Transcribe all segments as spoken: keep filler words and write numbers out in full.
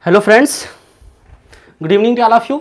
Hello friends, good evening to all of you.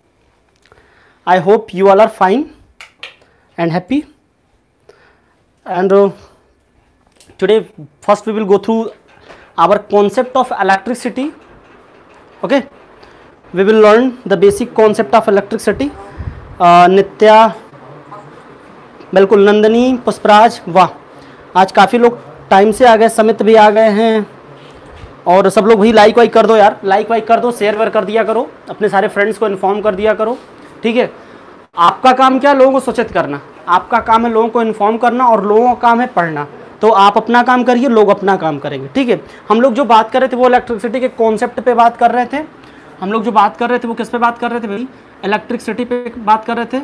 I hope you all are fine and happy. And uh, today first we will go through our concept of electricity. Okay, we will learn the basic concept of electricity. uh, नित्या, बिल्कुल, नंदनी, पुष्पराज, वाह, आज काफ़ी लोग time से आ गए, समित भी आ गए हैं और सब लोग भाई लाइक वाइक कर दो यार, लाइक वाइक कर दो, शेयर वेयर कर दिया करो, अपने सारे फ्रेंड्स को इन्फॉर्म कर दिया करो। ठीक है, आपका काम क्या है, लोगों को सूचित करना, आपका काम है लोगों को इन्फॉर्म करना और लोगों का काम है पढ़ना। तो आप अपना काम करिए, लोग अपना काम करेंगे। ठीक है, हम लोग जो बात कर रहे थे वो इलेक्ट्रिसिटी के कॉन्सेप्ट पे बात कर रहे थे। हम लोग जो बात कर रहे थे वो किस पे बात कर रहे थे भाई? इलेक्ट्रिसिटी पे बात कर रहे थे।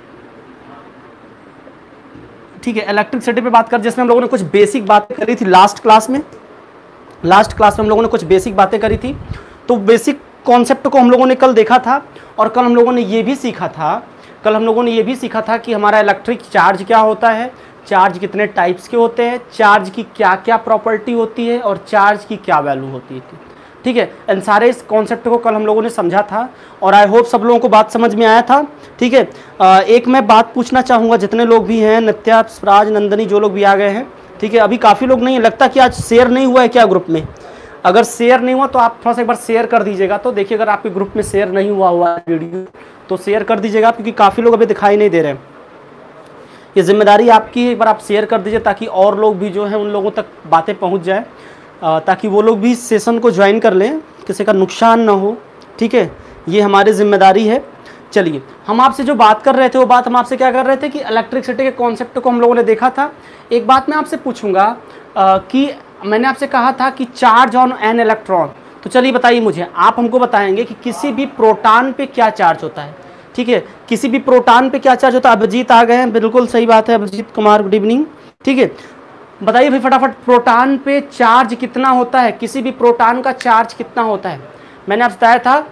ठीक है, इलेक्ट्रिसिटी पे बात कर, जिसमें हम लोगों ने कुछ बेसिक बातें करी थी लास्ट क्लास में। लास्ट क्लास में हम लोगों ने कुछ बेसिक बातें करी थी। तो बेसिक कॉन्सेप्ट को हम लोगों ने कल देखा था और कल हम लोगों ने ये भी सीखा था कल हम लोगों ने ये भी सीखा था कि हमारा इलेक्ट्रिक चार्ज क्या होता है, चार्ज कितने टाइप्स के होते हैं, चार्ज की क्या क्या प्रॉपर्टी होती है और चार्ज की क्या वैल्यू होती है। ठीक है, इन सारे इस कॉन्सेप्ट को कल हम लोगों ने समझा था और आई होप सब लोगों को बात समझ में आया था। ठीक है, एक मैं बात पूछना चाहूँगा, जितने लोग भी हैं, नित्या, स्वराज, नंदनी, जो लोग भी आ गए हैं। ठीक है, अभी काफ़ी लोग नहीं, लगता कि आज शेयर नहीं हुआ है क्या ग्रुप में? अगर शेयर नहीं हुआ तो आप थोड़ा सा एक बार शेयर कर दीजिएगा। तो देखिए, अगर आपके ग्रुप में शेयर नहीं हुआ हुआ है वीडियो तो शेयर कर दीजिएगा, क्योंकि काफ़ी लोग अभी दिखाई नहीं दे रहे हैं। ये जिम्मेदारी आपकी है, एक बार आप शेयर कर दीजिए ताकि और लोग भी जो है उन लोगों तक बातें पहुँच जाए, ताकि वो लोग भी सेशन को ज्वाइन कर लें, किसी का नुकसान ना हो। ठीक है, ये हमारी जिम्मेदारी है। चलिए, हम आपसे जो बात कर रहे थे वो बात हम आपसे क्या कर रहे थे कि इलेक्ट्रिसिटी के कॉन्सेप्ट को हम लोगों ने देखा था। एक बात मैं आपसे पूछूंगा कि मैंने आपसे कहा था कि चार्ज ऑन एन इलेक्ट्रॉन। तो चलिए बताइए मुझे, आप हमको बताएंगे कि किसी भी प्रोटॉन पे क्या चार्ज होता है। ठीक है, किसी भी प्रोटॉन पे क्या चार्ज होता है। अभिजीत आ गए हैं, बिल्कुल सही बात है, अभिजीत कुमार, गुड इवनिंग। ठीक है, बताइए भाई फटाफट, प्रोटॉन पे चार्ज कितना होता है, किसी भी प्रोटॉन का चार्ज कितना होता है। मैंने आपसे बताया था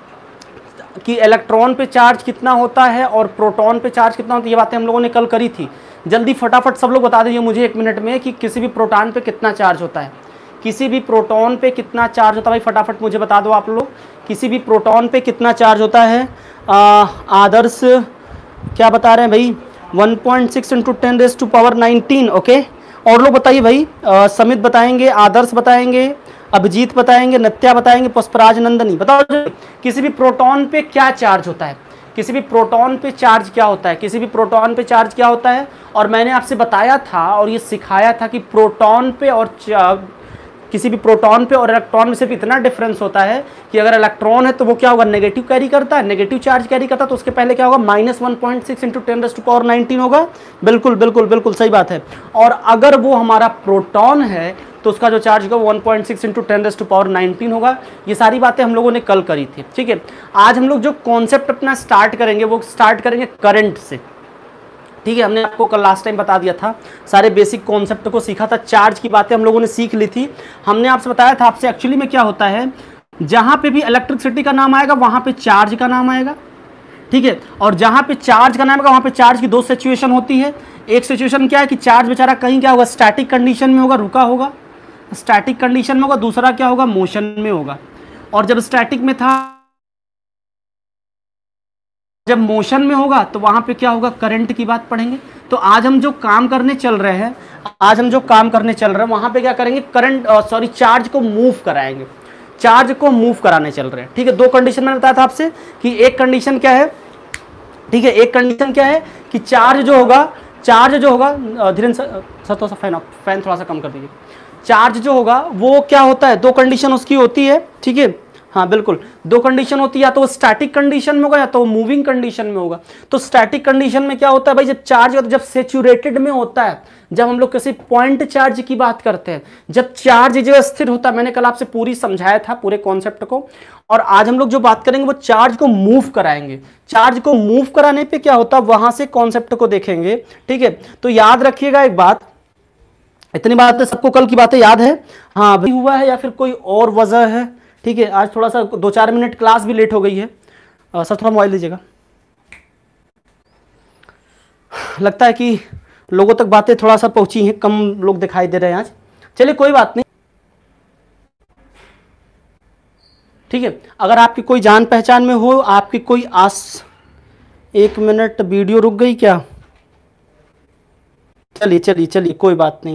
कि इलेक्ट्रॉन पे चार्ज कितना होता है और प्रोटॉन पे चार्ज कितना होता है, ये बातें हम लोगों ने कल करी थी। जल्दी फटाफट सब लोग बता दीजिए मुझे एक मिनट में कि किसी भी प्रोटॉन पे कितना चार्ज होता है, किसी भी प्रोटॉन पे कितना चार्ज होता है। भाई फटाफट मुझे बता दो आप लोग, किसी भी प्रोटॉन पे कितना चार्ज होता है। आ, आदर्श क्या बता रहे हैं भाई? One point six into ten raise to power nineteen. Okay, और लोग बताइए भाई, आ, समित बताएंगे, आदर्श बताएंगे, अभिजीत बताएंगे, नित्या बताएंगे, पुष्पराज, नंदनी, बताओ किसी भी प्रोटॉन पे क्या चार्ज होता है, किसी भी प्रोटॉन पे चार्ज क्या होता है, किसी भी प्रोटॉन पे चार्ज क्या होता है। और मैंने आपसे बताया था और ये सिखाया था कि प्रोटॉन पे और किसी भी प्रोटॉन पे और इलेक्ट्रॉन में सिर्फ इतना डिफरेंस होता है कि अगर इलेक्ट्रॉन है तो वो क्या होगा, नेगेटिव कैरी करता है, नेगेटिव चार्ज कैरी करता है, तो उसके पहले क्या होगा, minus one point six into ten raise to power nineteen होगा। बिल्कुल बिल्कुल बिल्कुल सही बात है। और अगर वो हमारा प्रोटॉन है तो उसका जो चार्ज होगा one point six into ten raise to power nineteen होगा। ये सारी बातें हम लोगों ने कल करी थी। ठीक है, आज हम लोग जो कॉन्सेप्ट अपना स्टार्ट करेंगे वो स्टार्ट करेंगे करंट से। ठीक है, हमने आपको कल लास्ट टाइम बता दिया था, सारे बेसिक कॉन्सेप्ट को सीखा था, चार्ज की बातें हम लोगों ने सीख ली थी। हमने आपसे बताया था आपसे एक्चुअली में क्या होता है, जहां पे भी इलेक्ट्रिसिटी का नाम आएगा वहां पे चार्ज का नाम आएगा। ठीक है, और जहां पे चार्ज का नाम आएगा वहां पे चार्ज की दो सिचुएशन होती है। एक सिचुएशन क्या है कि चार्ज बेचारा कहीं क्या होगा, स्टैटिक कंडीशन में होगा, रुका होगा, स्टैटिक कंडीशन में होगा। दूसरा क्या होगा, मोशन में होगा। और जब स्टैटिक में था, जब मोशन में होगा तो वहां पे क्या होगा, करंट की बात पढ़ेंगे। तो आज हम जो काम करने चल रहे हैं आज हम जो काम करने चल रहे हैं वहां पे क्या करेंगे, करंट सॉरी चार्ज को मूव कराएंगे, चार्ज को मूव कराने चल रहे हैं। ठीक है, दो कंडीशन मैंने बताया था आपसे कि एक कंडीशन क्या है, ठीक है, एक कंडीशन क्या है कि चार्ज जो होगा चार्ज जो होगा धीरेन्द्र सर थोड़ा सा फैन फैन थोड़ा सा कम कर दीजिए। चार्ज जो होगा वो क्या होता है, दो कंडीशन उसकी होती है। ठीक है, हाँ बिल्कुल, दो कंडीशन होती है, या तो वो स्टैटिक कंडीशन में होगा या तो वो मूविंग कंडीशन में होगा। तो स्टैटिक कंडीशन में क्या होता है भाई, जब चार्ज जब सेचुरेटेड में होता है, जब हम लोग किसी पॉइंट चार्ज की बात करते हैं, जब चार्ज जो स्थिर होता है, मैंने कल आपसे पूरी समझाया था पूरे कॉन्सेप्ट को। और आज हम लोग जो बात करेंगे वो चार्ज को मूव कराएंगे। चार्ज को मूव कराने पे क्या होता है वहां से कॉन्सेप्ट को देखेंगे। ठीक है, तो याद रखिएगा एक बात, इतनी बात सबको कल की बातें याद है? हाँ भाई, हुआ है या फिर कोई और वजह है? ठीक है, आज थोड़ा सा दो चार मिनट क्लास भी लेट हो गई है। आ, सर थोड़ा मोबाइल लीजिएगा, लगता है कि लोगों तक बातें थोड़ा सा पहुंची हैं, कम लोग दिखाई दे रहे हैं आज। चलिए कोई बात नहीं, ठीक है। अगर आपकी कोई जान पहचान में हो, आपकी कोई आस, एक मिनट वीडियो रुक गई क्या? चलिए चलिए चलिए कोई बात नहीं,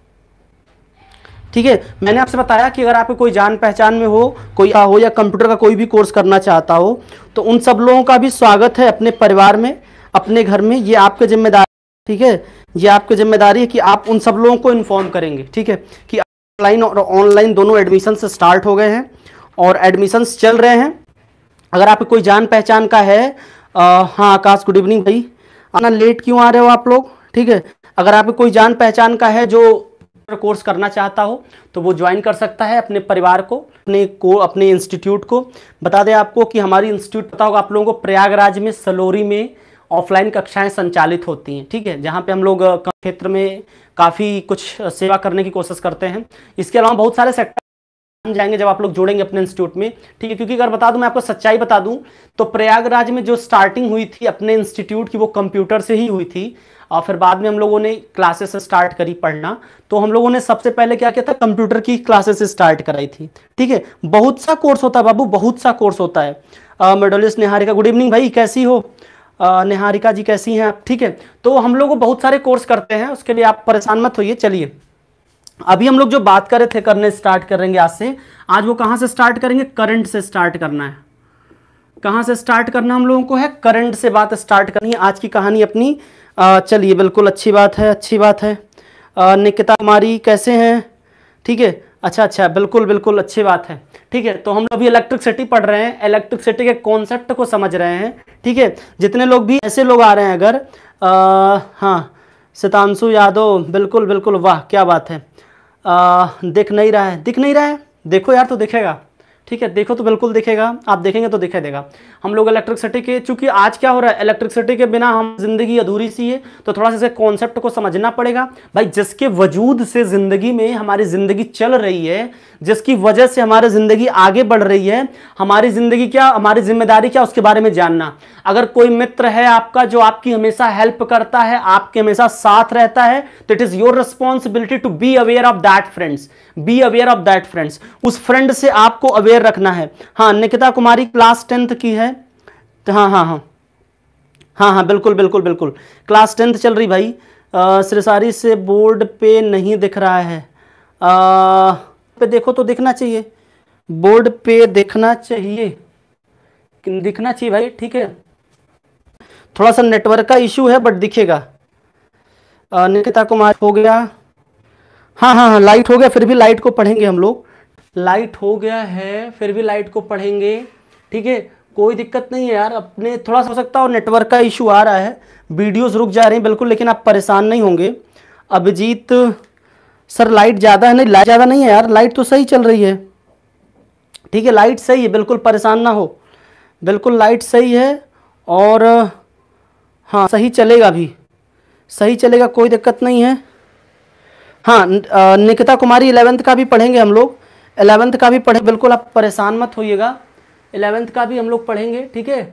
ठीक है। मैंने आपसे बताया कि अगर आपको कोई जान पहचान में हो, कोई हो या कंप्यूटर का कोई भी कोर्स करना चाहता हो, तो उन सब लोगों का भी स्वागत है अपने परिवार में, अपने घर में। ये आपकी जिम्मेदारी, ठीक है, ये आपकी जिम्मेदारी है कि आप उन सब लोगों को इन्फॉर्म करेंगे, ठीक है, कि ऑनलाइन और ऑनलाइन दोनों एडमिशन स्टार्ट हो गए हैं और एडमिशन्स चल रहे हैं। अगर आपको कोई जान पहचान का है, आ, हाँ आकाश गुड इवनिंग भाई, आना लेट क्यों आ रहे हो आप लोग, ठीक है। अगर आपको कोई जान पहचान का है जो कोर्स करना चाहता हो तो वो ज्वाइन कर सकता है अपने परिवार को, अपने को अपने इंस्टीट्यूट को। बता दें आपको कि हमारी इंस्टीट्यूट, पता होगा आप लोगों को, प्रयागराज में सलोरी में ऑफलाइन कक्षाएं संचालित होती हैं, ठीक है, जहां पे हम लोग क्षेत्र में काफ़ी कुछ सेवा करने की कोशिश करते हैं। इसके अलावा बहुत सारे सेक्टर जाएंगे जब आप लोग जुड़ेंगे अपने इंस्टीट्यूट में, ठीक है। क्योंकि अगर बता दूं, मैं आपको सच्चाई बता दूं, तो प्रयागराज में जो स्टार्टिंग हुई थी अपने इंस्टीट्यूट की वो कंप्यूटर से ही हुई थी, और फिर बाद में हम लोगों ने क्लासेस स्टार्ट करी पढ़ना। तो हम लोगों ने सबसे पहले क्या किया था, कंप्यूटर की क्लासेस स्टार्ट कराई थी, ठीक है। बहुत सा कोर्स होता है बाबू, बहुत सा कोर्स होता है। मेडलिस्ट निहारिका गुड इवनिंग भाई, कैसी हो? आ, निहारिका जी कैसी हैं आप? ठीक है, तो हम लोग बहुत सारे कोर्स करते हैं, उसके लिए आप परेशान मत होइए। चलिए अभी हम लोग जो बात कर रहे थे करने स्टार्ट करेंगे आज से, आज वो कहाँ से स्टार्ट करेंगे? करंट से स्टार्ट करना है। कहाँ से स्टार्ट करना हम लोगों को है? करंट से बात स्टार्ट करनी है आज की कहानी अपनी। चलिए बिल्कुल अच्छी बात है, अच्छी बात है। आ, निकिता कुमारी कैसे हैं? ठीक है, अच्छा अच्छा, बिल्कुल बिल्कुल अच्छी बात है, ठीक है। तो हम लोग अभी इलेक्ट्रिसिटी पढ़ रहे हैं, इलेक्ट्रिसिटी के कॉन्सेप्ट को समझ रहे हैं, ठीक है। जितने लोग भी ऐसे लोग आ रहे हैं अगर, आ, हाँ सितांशु यादव, बिल्कुल बिल्कुल, वाह क्या बात है। आ, दिख नहीं रहा है, दिख नहीं रहा है, देखो यार तो दिखेगा, ठीक है, देखो तो बिल्कुल दिखेगा, आप देखेंगे तो दिखाई देगा। हम लोग इलेक्ट्रिसिटी के, चूंकि आज क्या हो रहा है, इलेक्ट्रिसिटी के बिना हम जिंदगी अधूरी सी है, तो थोड़ा सा इसे कॉन्सेप्ट को समझना पड़ेगा भाई। जिसके वजूद से जिंदगी में हमारी जिंदगी चल रही है, जिसकी वजह से हमारी जिंदगी आगे बढ़ रही है, हमारी जिंदगी क्या, हमारी जिम्मेदारी क्या, उसके बारे में जानना। अगर कोई मित्र है आपका जो आपकी हमेशा हेल्प करता है, आपके हमेशा साथ रहता है, तो it is your responsibility to be aware of that friends, be aware of that friends. उस फ्रेंड से आपको अवेयर रखना है। हाँ निकिता कुमारी क्लास टेंथ की है, हाँ हाँ हाँ हाँ हाँ बिल्कुल बिल्कुल बिल्कुल, क्लास टेंथ चल रही भाई। श्रेसारी से बोर्ड पे नहीं दिख रहा है, आ, पे देखो तो दिखना चाहिए, बोर्ड पे देखना चाहिए, दिखना चाहिए भाई, ठीक है। थोड़ा सा नेटवर्क का इशू है बट दिखेगा। निकिता कुमार हो गया, हाँ हाँ हाँ लाइट हो गया, फिर भी लाइट को पढ़ेंगे हम लोग, लाइट हो गया है फिर भी लाइट को पढ़ेंगे, ठीक है, कोई दिक्कत नहीं है यार। अपने थोड़ा सा हो सकता है नेटवर्क का इशू आ रहा है, वीडियोस रुक जा रही हैं बिल्कुल, लेकिन आप परेशान नहीं होंगे। अभिजीत सर लाइट ज़्यादा है, नहीं लाइट ज़्यादा नहीं है यार, लाइट तो सही चल रही है, ठीक है, लाइट सही है, बिल्कुल परेशान ना हो, बिल्कुल लाइट सही है, और हाँ सही चलेगा भी, सही चलेगा, कोई दिक्कत नहीं है। हाँ निकिता कुमारी इलेवेंथ का भी पढ़ेंगे हम लोग, इलेवेंथ का भी पढ़े, बिल्कुल आप परेशान मत होइएगा, इलेवेंथ का भी हम लोग पढ़ेंगे, ठीक है।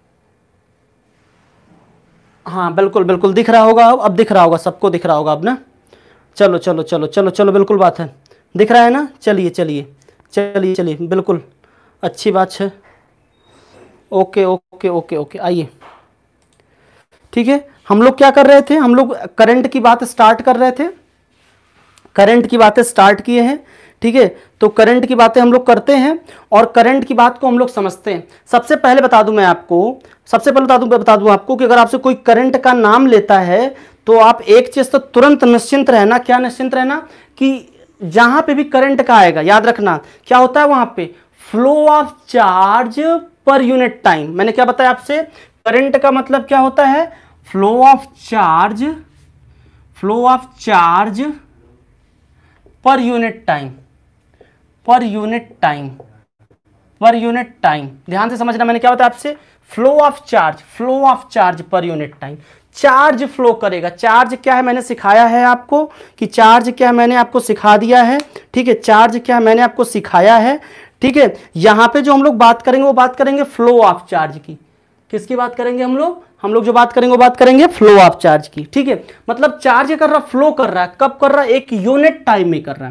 हाँ बिल्कुल बिल्कुल दिख रहा होगा, अब अब दिख रहा होगा, सबको दिख रहा होगा अब ना। चलो चलो चलो चलो चलो बिल्कुल बात है, दिख रहा है ना, चलिए चलिए चलिए चलिए बिल्कुल अच्छी बात है। ओके ओके ओके ओके आइए, ठीक है। हम लोग क्या कर रहे थे, हम लोग करंट की बात स्टार्ट कर रहे थे, करंट की बातें स्टार्ट किए हैं, ठीक है। तो करंट की बातें हम लोग करते हैं और करंट की बात को हम लोग समझते हैं। सबसे पहले बता दूं मैं आपको, सबसे पहले बता दूं बता दूं आपको कि अगर आपसे कोई करंट का नाम लेता है तो आप एक चीज तो तुरंत निश्चिंत रहना, क्या निश्चिंत रहना, कि जहां पे भी करंट का आएगा, याद रखना क्या होता है वहां पे, flow of charge per unit time. मैंने क्या बताया आपसे, करंट का मतलब क्या होता है, flow of charge, flow of charge per unit time, per unit time, per unit time. ध्यान से समझना, मैंने क्या बताया आपसे, flow of charge, flow of charge per unit time. Charge flow करेगा, चार्ज क्या है मैंने सिखाया है आपको, कि चार्ज क्या है मैंने आपको सिखा दिया है, ठीक है, चार्ज क्या है मैंने आपको सिखाया है, ठीक है। यहां पे जो हम लोग बात करेंगे वो बात करेंगे फ्लो ऑफ चार्ज की। किसकी बात करेंगे हम लोग, हम लोग जो बात करेंगे वो बात करेंगे फ्लो ऑफ चार्ज की, ठीक है। मतलब चार्ज कर रहा, फ्लो कर रहा है, कब कर रहा है, एक यूनिट टाइम में कर रहा है,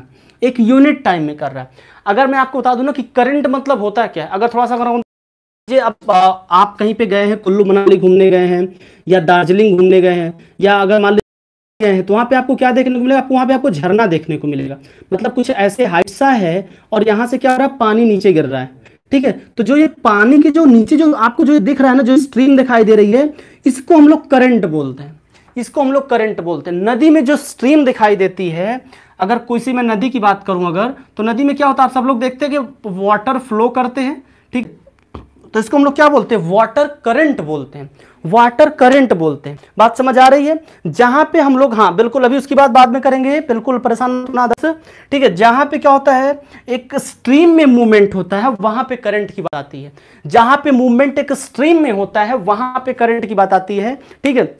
एक यूनिट टाइम में कर रहा है। अगर मैं आपको बता दूं ना कि करंट मतलब होता है क्या, अगर थोड़ा सा अगर ये अब आप कहीं पे गए हैं, कुल्लू मनाली घूमने गए हैं या दार्जिलिंग घूमने गए हैं, या अगर मान लीजिए गए हैं, तो वहाँ पे आपको क्या देखने को मिलेगा, आपको वहाँ पे आपको झरना देखने को मिलेगा। मतलब कुछ ऐसे हाइट सा है और यहाँ से क्या हो रहा है, पानी नीचे गिर रहा है, ठीक है। तो जो ये पानी की जो नीचे जो आपको जो दिख रहा है ना, जो स्ट्रीम दिखाई दे रही है, इसको हम लोग करंट बोलते हैं, इसको हम लोग करंट बोलते हैं। नदी में जो स्ट्रीम दिखाई देती है, अगर किसी में नदी की बात करूं अगर, तो नदी में क्या होता है, आप सब लोग देखते हैं कि वाटर फ्लो करते हैं, ठीक। तो इसको हम लोग क्या बोलते हैं, वाटर करंट बोलते हैं, वाटर करंट बोलते हैं। बात समझ आ रही है। जहां पे हम लोग, हाँ बिल्कुल, अभी उसकी बात बाद में करेंगे, बिल्कुल परेशान ना दस, ठीक है। जहां पे क्या होता है, एक स्ट्रीम में मूवमेंट होता है, वहां पे करंट की बात आती है। जहां पे मूवमेंट एक स्ट्रीम में होता है, वहां पे करंट की बात आती है, ठीक है।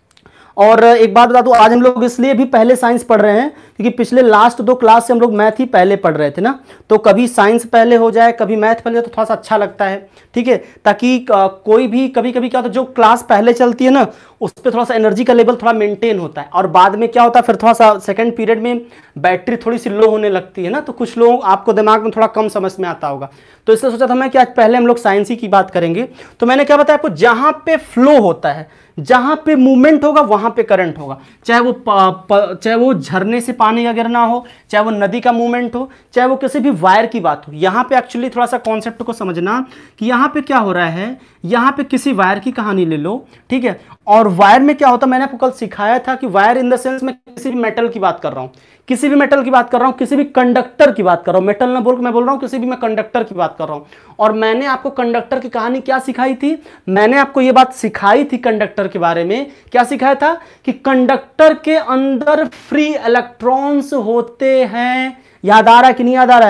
और एक बात बता दूं, आज हम लोग इसलिए भी पहले साइंस पढ़ रहे हैं क्योंकि पिछले लास्ट दो क्लास से हम लोग मैथ ही पहले पढ़ रहे थे ना, तो कभी साइंस पहले हो जाए, कभी मैथ पहले, तो थोड़ा सा अच्छा लगता है, ठीक है। ताकि कोई भी कभी कभी क्या होता है, जो क्लास पहले चलती है ना, उस पर थोड़ा सा एनर्जी का लेवल थोड़ा मेंटेन होता है, और बाद में क्या होता है, फिर थोड़ा सा सेकंड पीरियड में बैटरी थोड़ी सी लो होने लगती है ना, तो कुछ लोग आपको दिमाग में थोड़ा कम समझ में आता होगा। तो इसलिए सोचा था मैं कि आज पहले हम लोग साइंस ही की बात करेंगे। तो मैंने क्या बताया आपको, जहां पे फ्लो होता है, जहां पे मूवमेंट होगा, वहां पे करंट होगा। चाहे वो प, प, चाहे वो झरने से पानी का गिरना हो, चाहे वो नदी का मूवमेंट हो, चाहे वो किसी भी वायर की बात हो। यहां पे एक्चुअली थोड़ा सा कॉन्सेप्ट को समझना कि यहां पे क्या हो रहा है, यहां पे किसी वायर की कहानी ले लो, ठीक है। और वायर में क्या होता है, मैंने आपको कल सिखाया था कि वायर इन द सेंस में किसी भी मेटल की बात कर रहा हूं, किसी भी मेटल की बात कर रहा हूं, किसी भी कंडक्टर की बात कर रहा हूं, मेटल ना बोल के मैं बोल रहा हूं किसी भी मैं कंडक्टर की बात कर रहा हूं। और मैंने आपको कंडक्टर की कहानी क्या सिखाई थी, मैंने आपको यह बात सिखाई थी कंडक्टर के बारे में, क्या सिखाया था कि कंडक्टर के अंदर फ्री इलेक्ट्रॉन्स होते हैं। याद आ रहा है कि नहीं याद आ रहा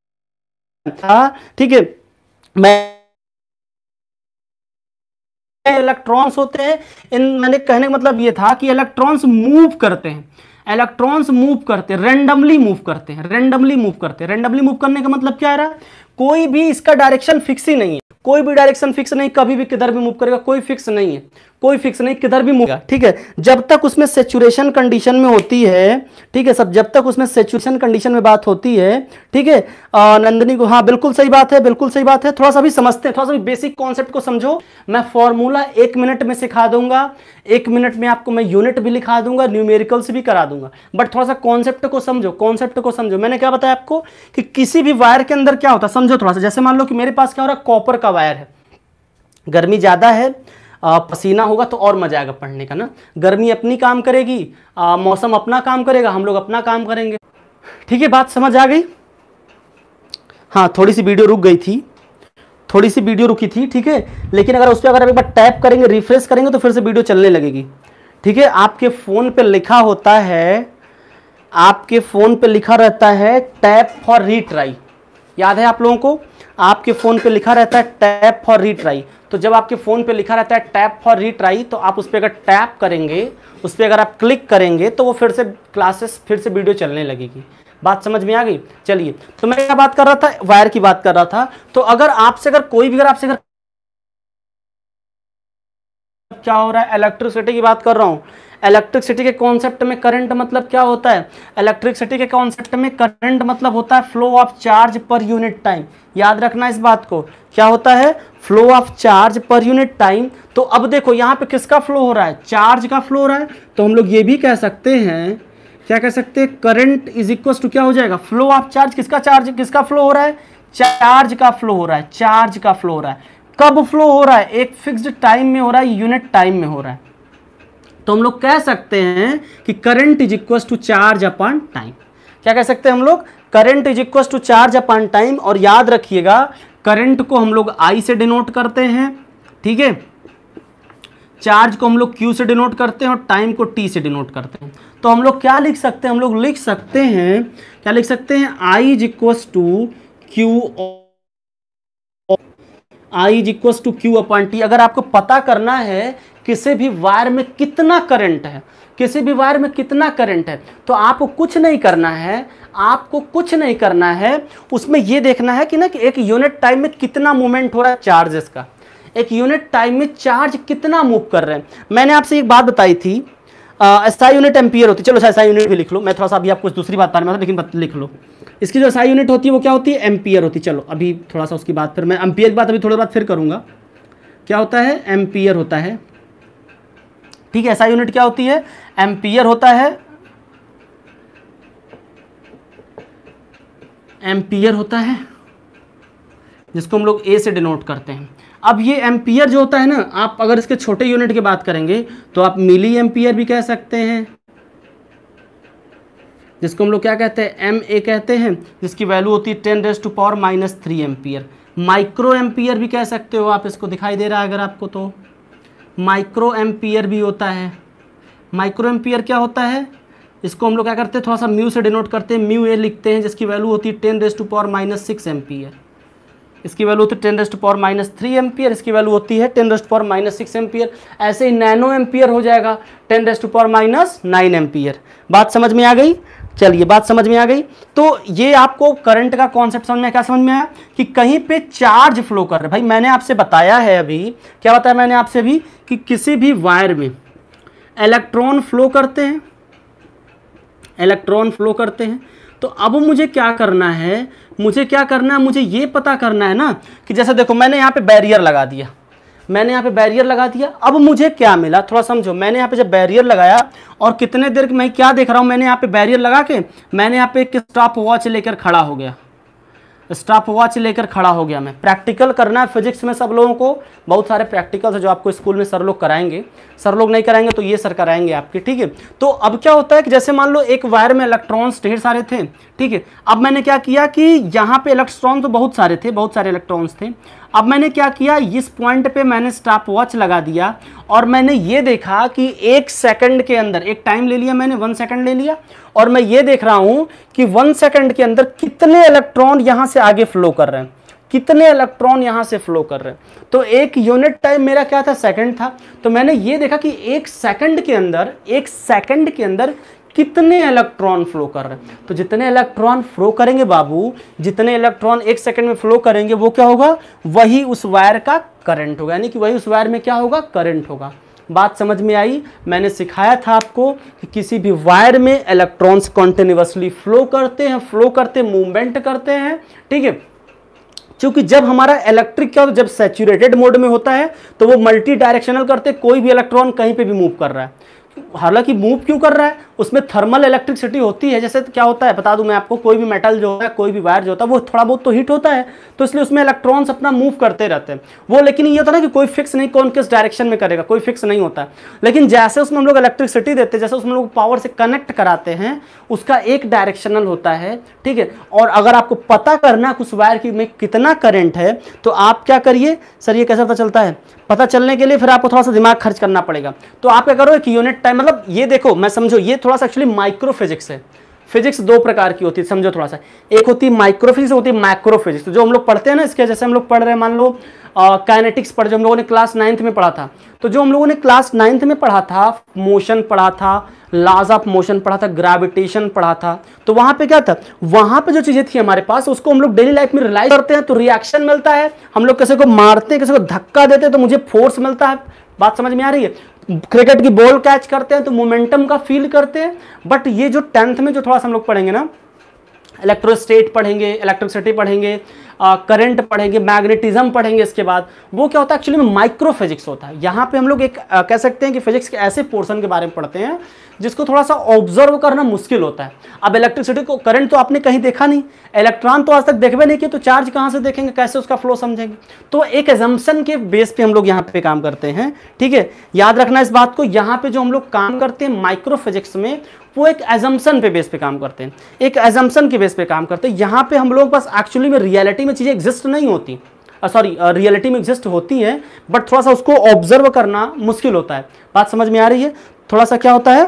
है, ठीक है। मैं इलेक्ट्रॉन्स होते हैं, इन मैंने कहने का मतलब ये था कि इलेक्ट्रॉन्स मूव करते हैं, इलेक्ट्रॉन्स मूव करते हैं, रेंडमली मूव करते हैं, रेंडमली मूव करते हैं। रेंडमली मूव करने का मतलब क्या है रहा, कोई भी इसका डायरेक्शन फिक्स ही नहीं है, कोई भी डायरेक्शन फिक्स नहीं, कभी भी किधर भी मूव करेगा, कोई फिक्स नहीं है, कोई फिक्स नहीं, किधर भी मूव, ठीक है। जब तक उसमें सैचुरेशन कंडीशन में होती है, ठीक है, सब जब तक उसमें सैचुरेशन कंडीशन में बात होती है, ठीक है। नंदिनी को, हाँ बिल्कुल सही बात है, बिल्कुल सही बात है। थोड़ा सा भी समझते हैं, थोड़ा सा भी बेसिक कॉन्सेप्ट को समझो। मैं फॉर्मूला एक मिनट में सिखा दूंगा, एक मिनट में आपको मैं यूनिट भी लिखा दूंगा, न्यूमेरिकल्स भी करा दूंगा, बट थोड़ा सा कॉन्सेप्ट को समझो, कॉन्सेप्ट को समझो। मैंने क्या बताया आपको कि किसी भी वायर के अंदर क्या होता है, समझो थोड़ा सा। जैसे मान लो कि मेरे पास क्या हो रहा है, कॉपर का वायर है, गर्मी ज्यादा है, आ, पसीना होगा तो और मजा आएगा पढ़ने का ना। गर्मी अपनी काम करेगी, आ, मौसम अपना काम करेगा, हम लोग अपना काम करेंगे, ठीक है। बात समझ आ गई। हाँ थोड़ी सी वीडियो रुक गई थी, थोड़ी सी वीडियो रुकी थी, ठीक है। लेकिन अगर उस पर अगर एक बार टैप करेंगे, रिफ्रेश करेंगे, तो फिर से वीडियो चलने लगेगी, ठीक है। आपके फोन पे लिखा होता है, आपके फोन पे लिखा रहता है टैप फॉर रीट्राई, याद है आप लोगों को, आपके फोन पे लिखा रहता है टैप फॉर रीट्राई। तो जब आपके फोन पे लिखा रहता है टैप फॉर रीट्राई, तो आप उस पर अगर टैप करेंगे, उस पर अगर आप क्लिक करेंगे, तो वो फिर से क्लासेस, फिर से वीडियो चलने लगेगी। बात समझ में आ गई। चलिए, तो मैं क्या बात कर रहा था, वायर की बात कर रहा था। तो अगर आपसे अगर कोई भी अगर आपसे अगर क्या हो रहा है, इलेक्ट्रिसिटी की बात कर रहा हूं, इलेक्ट्रिसिटी के कॉन्सेप्ट में करंट मतलब क्या होता है, इलेक्ट्रिसिटी के कॉन्सेप्ट में करंट मतलब होता है flow of charge per unit time. याद रखना इस बात को, क्या होता है, flow of charge per unit time. तो अब देखो यहां पे किसका फ्लो हो रहा है, चार्ज का फ्लो हो रहा है। तो हम लोग ये भी कह सकते हैं, क्या कह सकते हैं, करंट इज इक्वल टू क्या हो जाएगा, फ्लो ऑफ चार्ज। किसका चार्ज, किसका फ्लो हो रहा है, चार्ज का फ्लो हो रहा है, चार्ज का फ्लो हो रहा है। कब फ्लो हो रहा है, एक फिक्स्ड टाइम में हो रहा है, यूनिट टाइम में हो रहा है। तो हम लोग कह सकते हैं कि current is equal to charge upon time. क्या कह सकते हैं हम लोग, current is equal to charge upon time. और याद रखिएगा, करंट को हम लोग आई से डिनोट करते हैं, ठीक है, चार्ज को हम लोग क्यू से डिनोट करते हैं, और टाइम को टी से डिनोट करते हैं। तो हम लोग क्या लिख सकते हैं, हम लोग लिख सकते हैं, क्या लिख सकते हैं, I is equal to Q, I is equal to Q upon T. अगर आपको पता करना है किसी भी वायर में कितना करंट है, किसी भी वायर में कितना करंट है, तो आपको कुछ नहीं करना है, आपको कुछ नहीं करना है, उसमें यह देखना है कि ना कि एक यूनिट टाइम में कितना मूवमेंट हो रहा है चार्जेस का, एक यूनिट टाइम में चार्ज कितना मूव कर रहे हैं। मैंने आपसे एक बात बताई थी, एसआई यूनिट एम्पियर होती, चलो एसआई यूनिट भी लिख लो, मैं थोड़ा सा अभी आपको दूसरी बात बता रहा हूं, लेकिन लिख लो। इसकी जो एसआई यूनिट होती है वो क्या होती है, एम्पियर होती है। चलो अभी थोड़ा सा उसकी बात फिर मैं एम्पियर की बात अभी थोड़ी बात फिर करूँगा। क्या होता है, एम्पियर होता है, ठीक है। एसआई यूनिट क्या होती है, एम्पियर होता है, एम्पियर होता है, जिसको हम लोग ए से डिनोट करते हैं। अब ये एम्पियर जो होता है ना, आप अगर इसके छोटे यूनिट की बात करेंगे तो आप मिली एम्पियर भी कह सकते हैं, जिसको हम लोग क्या कहते हैं, एम ए कहते हैं, जिसकी वैल्यू होती है ten raise to power minus three ampere. Micro ampere भी कह सकते हो आप, इसको दिखाई दे रहा है अगर आपको तो माइक्रो एम्पियर भी होता है। माइक्रो एम्पियर क्या होता है, इसको हम लोग क्या करते हैं, थोड़ा सा म्यू से डिनोट करते हैं, म्यू ए लिखते हैं, जिसकी वैल्यू होती है ten raise to power minus six ampere. इसकी वैल्यू होती है ten raise to power minus three ampere, इसकी वैल्यू होती है ten raise to power minus six ampere. ऐसे ही नैनो एम्पियर हो जाएगा ten raise to power minus nine ampere. बात समझ में आ गई, चलिए बात समझ में आ गई। तो ये आपको करंट का कॉन्सेप्ट समझ में, क्या समझ में आया कि कहीं पे चार्ज फ्लो कर रहा है। भाई मैंने आपसे बताया है अभी, क्या बताया मैंने आपसे भी, कि किसी भी वायर में इलेक्ट्रॉन फ्लो करते हैं, इलेक्ट्रॉन फ्लो करते हैं। तो अब मुझे क्या करना है, मुझे क्या करना है, मुझे ये पता करना है ना कि जैसे देखो मैंने यहाँ पे बैरियर लगा दिया, मैंने यहाँ पे बैरियर लगा दिया, अब मुझे क्या मिला थोड़ा समझो। मैंने यहाँ पे जब बैरियर लगाया और कितने देर मैं क्या देख रहा हूँ, मैंने यहाँ पे बैरियर लगा के मैंने यहाँ पे एक स्टॉप वॉच लेकर खड़ा हो गया, स्टॉप वॉच लेकर खड़ा हो गया मैं। प्रैक्टिकल करना है फिजिक्स में सब लोगों को, बहुत सारे प्रैक्टिकल्स है जो आपको स्कूल में सर लोग कराएंगे, सर लोग नहीं कराएंगे तो ये सर कराएंगे आपके, ठीक है। तो अब क्या होता है कि जैसे मान लो एक वायर में इलेक्ट्रॉन्स ढेर सारे थे, ठीक है। अब मैंने क्या किया कि यहाँ पे इलेक्ट्रॉन तो बहुत सारे थे, बहुत सारे इलेक्ट्रॉन्स थे। अब मैंने क्या किया, इस पॉइंट पे मैंने स्टॉप वॉच लगा दिया और मैंने ये देखा कि एक सेकंड के अंदर, एक टाइम ले लिया मैंने, वन सेकंड ले लिया, और मैं ये देख रहा हूं कि वन सेकंड के अंदर कितने इलेक्ट्रॉन यहां से आगे फ्लो कर रहे हैं, कितने इलेक्ट्रॉन यहां से फ्लो कर रहे हैं। तो एक यूनिट टाइम मेरा क्या था, सेकंड था। तो मैंने ये देखा कि एक सेकंड के अंदर, एक सेकंड के अंदर कितने इलेक्ट्रॉन फ्लो कर रहे हैं। तो जितने इलेक्ट्रॉन फ्लो करेंगे बाबू, जितने इलेक्ट्रॉन एक सेकंड में फ्लो करेंगे वो क्या होगा, वही उस वायर का करंट होगा, यानी कि वही उस वायर में क्या होगा, करंट होगा। बात समझ में आई। मैंने सिखाया था आपको कि किसी भी वायर में इलेक्ट्रॉन्स कॉन्टिन्यूअसली फ्लो करते हैं, फ्लो करते मूवमेंट करते हैं, ठीक है। क्योंकि जब हमारा इलेक्ट्रिक क्या होता है, जब सैचुरेटेड मोड में होता है तो वो मल्टी डायरेक्शनल करते, कोई भी इलेक्ट्रॉन कहीं पे भी मूव कर रहा है। हालांकि मूव क्यों कर रहा है, उसमें थर्मल इलेक्ट्रिसिटी होती है। जैसे क्या होता है बता दूं मैं आपको, कोई भी मेटल जो है, कोई भी वायर जो होता है, वो थोड़ा बहुत तो हीट होता है, तो इसलिए उसमें इलेक्ट्रॉन्स अपना मूव करते रहते हैं वो। लेकिन ये होता है ना कि कोई फिक्स नहीं, कौन किस डायरेक्शन में करेगा, कोई फिक्स नहीं होता है। लेकिन जैसे उसमें हम लोग इलेक्ट्रिसिटी देते हैं, जैसे उसमें लोग पावर से कनेक्ट कराते हैं, उसका एक डायरेक्शनल होता है, ठीक है। और अगर आपको पता करना है उस वायर की में कितना करंट है, तो आप क्या करिए, सर ये कैसे पता चलता है, पता चलने के लिए फिर आपको थोड़ा सा दिमाग खर्च करना पड़ेगा। तो आप क्या करो, एक यूनिट टाइम, मतलब ये देखो मैं समझो, ये थोड़ा सा एक्चुअली माइक्रो फिजिक्स है। फिजिक्स दो प्रकार की होती है, समझो थोड़ा सा। एक होती है माइक्रो फिजिक्स, होती है मैक्रो फिजिक्स। तो जो हम लोग पढ़ते हैं ना, इसके जैसे हम लोग पढ़ रहे हैं, मान लो काइनेटिक्स पढ़, जो हम लोगों ने क्लास नाइन्थ में पढ़ा था, तो जो हम लोगों ने क्लास नाइन्थ में पढ़ा था, मोशन पढ़ा था, लॉज ऑफ मोशन पढ़ा था, ग्रेविटेशन पढ़ा था, तो वहां पे क्या था, वहां पे जो चीजें थी हमारे पास, उसको हम लोग डेली लाइफ में रियलाइज करते हैं तो रिएक्शन मिलता है। हम लोग किसी को मारते हैं, किसी को धक्का देते हैं तो मुझे फोर्स मिलता है। बात समझ में आ रही है। क्रिकेट की बॉल कैच करते हैं तो मोमेंटम का फील करते हैं। बट ये जो टेंथ में जो थोड़ा सा हम लोग पढ़ेंगे ना, इलेक्ट्रोस्टेट पढ़ेंगे, इलेक्ट्रिसिटी पढ़ेंगे, करंट पढ़ेंगे, मैग्नेटिज्म पढ़ेंगे, इसके बाद वो क्या होता है, एक्चुअली में माइक्रो फिजिक्स होता है। यहाँ पे हम लोग एक आ, कह सकते हैं कि फिजिक्स के ऐसे पोर्शन के बारे में पढ़ते हैं जिसको थोड़ा सा ऑब्जर्व करना मुश्किल होता है। अब इलेक्ट्रिसिटी को, करंट तो आपने कहीं देखा नहीं, इलेक्ट्रॉन तो आज तक देखबे नहीं किए, तो चार्ज कहाँ से देखेंगे, कैसे उसका फ्लो समझेंगे। तो एक एजम्पशन के बेस पे हम लोग यहाँ पे काम करते हैं, ठीक है। याद रखना इस बात को, यहाँ पे जो हम लोग काम करते हैं माइक्रो फिजिक्स में, वो एक एजम्पशन पे बेस पे काम करते हैं, एक एजम्पशन के बेस पे काम करते हैं। यहाँ पे हम लोग पास एक्चुअली में रियलिटी में चीजें एग्जिस्ट नहीं होती, सॉरी रियलिटी में एग्जिस्ट होती है, बट थोड़ा सा उसको ऑब्जर्व करना मुश्किल होता है। बात समझ में आ रही है। थोड़ा सा क्या होता है,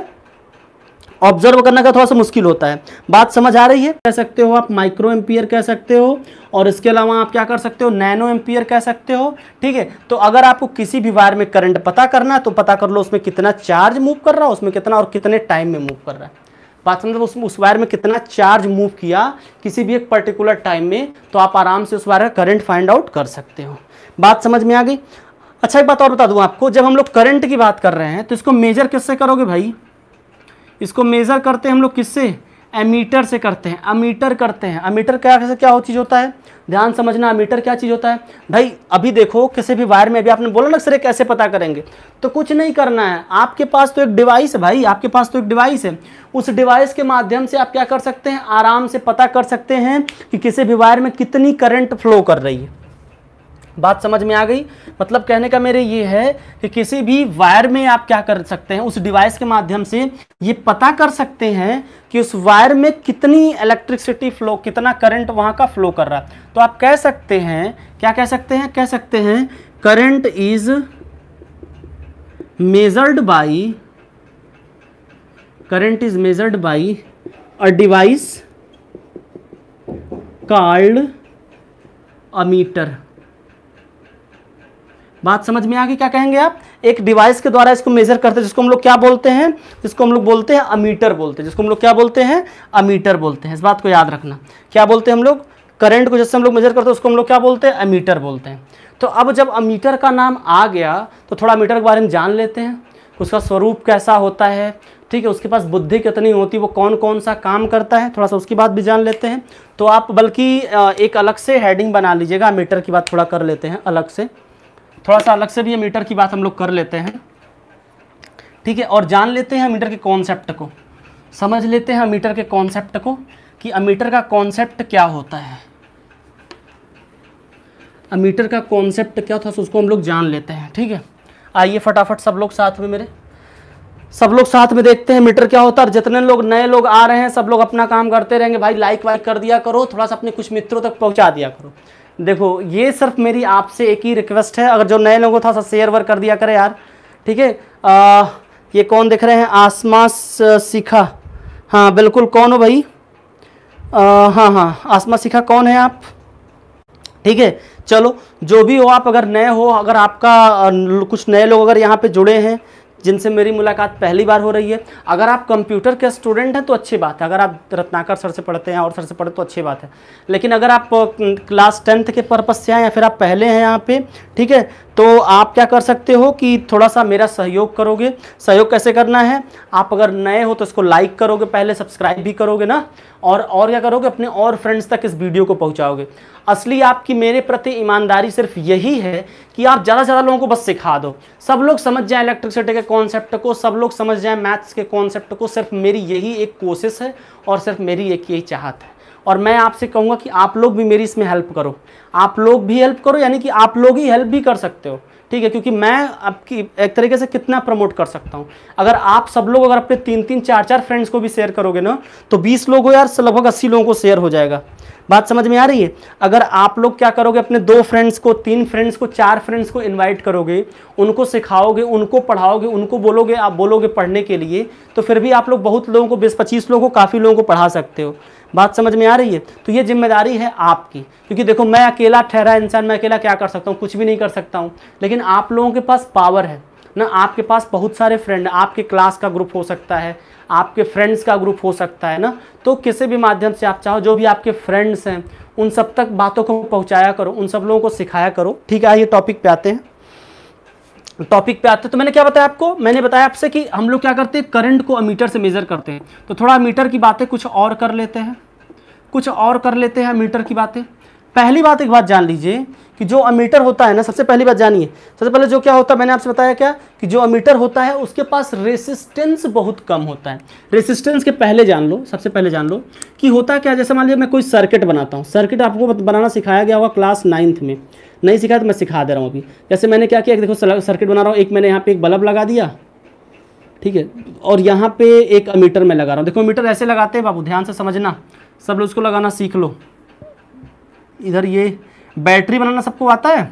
ऑब्जर्व करने का थोड़ा सा मुश्किल होता है। बात समझ आ रही है। कह सकते हो आप माइक्रो एम्पियर कह सकते हो, और इसके अलावा आप क्या कर सकते हो, नैनो एम्पियर कह सकते हो, ठीक है। तो अगर आपको किसी भी वायर में करंट पता करना है तो पता कर लो उसमें कितना चार्ज मूव कर रहा है, उसमें कितना और कितने टाइम में मूव कर रहा है। बात समझ, उस, उस वायर में कितना चार्ज मूव किया किसी भी एक पर्टिकुलर टाइम में, तो आप आराम से उस वायर का करंट फाइंड आउट कर सकते हो। बात समझ में आ गई। अच्छा एक बात और बता दूं आपको, जब हम लोग करंट की बात कर रहे हैं तो इसको मेजर किससे करोगे भाई, इसको मेजर करते हैं हम लोग किससे, एमीटर से करते हैं, अमीटर करते हैं। अमीटर क्या कैसे क्या हो चीज़ होता है, ध्यान समझना। अमीटर क्या चीज़ होता है भाई, अभी देखो किसी भी वायर में, अभी आपने बोला ना सर ये कैसे पता करेंगे, तो कुछ नहीं करना है, आपके पास तो एक डिवाइस है भाई, आपके पास तो एक डिवाइस है। उस डिवाइस के माध्यम से आप क्या कर सकते हैं, आराम से पता कर सकते हैं कि किसी भी वायर में कितनी करंट फ्लो कर रही है। बात समझ में आ गई। मतलब कहने का मेरे ये है कि किसी भी वायर में आप क्या कर सकते हैं, उस डिवाइस के माध्यम से ये पता कर सकते हैं कि उस वायर में कितनी इलेक्ट्रिसिटी फ्लो, कितना करंट वहां का फ्लो कर रहा है। तो आप कह सकते हैं, क्या कह सकते हैं, कह सकते हैं current is measured by, current is measured by a device called ammeter. बात समझ में आ गई। क्या कहेंगे आप, एक डिवाइस के द्वारा इसको मेजर करते हैं, जिसको हम लोग क्या बोलते हैं, जिसको हम लोग बोलते हैं अमीटर बोलते हैं, जिसको हम लोग क्या बोलते हैं, अमीटर बोलते हैं। इस बात को याद रखना, क्या बोलते हैं हम लोग, करंट को जिससे हम लोग मेजर करते हैं उसको हम लोग क्या बोलते हैं, अमीटर बोलते हैं। तो अब जब अमीटर का नाम आ गया तो थोड़ा अमीटर के बारे में जान लेते हैं, उसका स्वरूप कैसा होता है, ठीक है, उसके पास बुद्धि कितनी होती है, वो कौन कौन सा काम करता है, थोड़ा सा उसकी बात भी जान लेते हैं। तो आप बल्कि एक अलग से हेडिंग बना लीजिएगा, अमीटर की बात थोड़ा कर लेते हैं अलग से, थोड़ा सा अलग से भी मीटर की बात हम लोग कर लेते हैं, ठीक है। और जान लेते हैं मीटर के कॉन्सेप्ट को, समझ लेते हैं मीटर के कॉन्सेप्ट को कि अमीटर का कॉन्सेप्ट क्या होता है, अमीटर का कॉन्सेप्ट क्या होता है उसको हम लोग जान लेते हैं, ठीक है। आइए फटाफट सब लोग साथ में, मेरे सब लोग साथ में देखते हैं मीटर क्या होता है। जितने लोग नए लोग आ रहे हैं सब लोग अपना काम करते रहेंगे भाई, लाइक वाइक कर दिया करो, थोड़ा सा अपने कुछ मित्रों तक पहुंचा दिया करो। देखो ये सिर्फ मेरी आपसे एक ही रिक्वेस्ट है, अगर जो नए लोगों को था शेयर वर कर दिया करे यार, ठीक है। ये कौन दिख रहे हैं, आसमा शिखा, हाँ बिल्कुल, कौन हो भाई, आ, हाँ हाँ आसमा शिखा कौन है आप, ठीक है। चलो जो भी हो आप, अगर नए हो, अगर आपका आ, कुछ नए लोग अगर यहाँ पे जुड़े हैं जिनसे मेरी मुलाकात पहली बार हो रही है, अगर आप कंप्यूटर के स्टूडेंट हैं तो अच्छी बात है, अगर आप रत्नाकर सर से पढ़ते हैं और सर से पढ़ते तो अच्छी बात है। लेकिन अगर आप क्लास टेंथ के पर्पस से आए या फिर आप पहले हैं यहाँ पे, ठीक है, तो आप क्या कर सकते हो कि थोड़ा सा मेरा सहयोग करोगे। सहयोग कैसे करना है, आप अगर नए हो तो इसको लाइक करोगे, पहले सब्सक्राइब भी करोगे ना, और और क्या करोगे, अपने और फ्रेंड्स तक इस वीडियो को पहुँचाओगे। असली आपकी मेरे प्रति ईमानदारी सिर्फ यही है कि आप ज़्यादा से ज़्यादा लोगों को बस सिखा दो, सब लोग समझ जाएं इलेक्ट्रिसिटी के कॉन्सेप्ट को, सब लोग समझ जाएं मैथ्स के कॉन्सेप्ट को। सिर्फ मेरी यही एक कोशिश है और सिर्फ मेरी एक यही चाहत है। और मैं आपसे कहूँगा कि आप लोग भी मेरी इसमें हेल्प करो, आप लोग भी हेल्प करो, यानी कि आप लोग ही हेल्प भी कर सकते हो, ठीक है। क्योंकि मैं आपकी एक तरीके से कितना प्रमोट कर सकता हूँ, अगर आप सब लोग अगर अपने तीन तीन चार चार फ्रेंड्स को भी शेयर करोगे ना, तो बीस लोग हो यार, लगभग अस्सी लोगों को शेयर हो जाएगा। बात समझ में आ रही है। अगर आप लोग क्या करोगे, अपने दो फ्रेंड्स को, तीन फ्रेंड्स को, चार फ्रेंड्स को इनवाइट करोगे, उनको सिखाओगे, उनको पढ़ाओगे, उनको बोलोगे, आप बोलोगे पढ़ने के लिए, तो फिर भी आप लोग बहुत लोगों को, बीस पच्चीस लोगों को, काफ़ी लोगों को पढ़ा सकते हो। बात समझ में आ रही है। तो ये जिम्मेदारी है आपकी, क्योंकि देखो मैं अकेला ठहरा इंसान, मैं अकेला क्या कर सकता हूँ, कुछ भी नहीं कर सकता हूँ। लेकिन आप लोगों के पास पावर है ना, आपके पास बहुत सारे फ्रेंड, आपके क्लास का ग्रुप हो सकता है, आपके फ्रेंड्स का ग्रुप हो सकता है ना, तो किसी भी माध्यम से आप चाहो, जो भी आपके फ्रेंड्स हैं उन सब तक बातों को पहुंचाया करो, उन सब लोगों को सिखाया करो, ठीक है। ये टॉपिक पे आते हैं, टॉपिक पे आते हैं। तो मैंने क्या बताया आपको, मैंने बताया आपसे कि हम लोग क्या करते हैं, करंट को अमीटर से मेजर करते हैं। तो थोड़ा मीटर की बातें कुछ और कर लेते हैं, कुछ और कर लेते हैं मीटर की बातें। पहली बात एक बात जान लीजिए कि जो अमीटर होता है ना, सबसे पहली बात जानिए, सबसे पहले जो क्या होता है, मैंने आपसे बताया क्या कि जो अमीटर होता है उसके पास रेसिस्टेंस बहुत कम होता है। रेसिस्टेंस के पहले जान लो, सबसे पहले जान लो कि होता क्या, जैसे मान लीजिए मैं कोई सर्किट बनाता हूँ, सर्किट आपको बनाना सिखाया गया होगा क्लास नाइन्थ में, नहीं सिखाया तो मैं सिखा दे रहा हूँ अभी। जैसे मैंने क्या किया, देखो सर्किट बना रहा हूँ, एक मैंने यहाँ पे एक बल्ब लगा दिया, ठीक है, और यहाँ पे एक अमीटर में लगा रहा हूँ। देखो अमीटर ऐसे लगाते हैं बाबू, ध्यान से समझना, सब लोग उसको लगाना सीख लो। इधर ये बैटरी बनाना सबको आता है,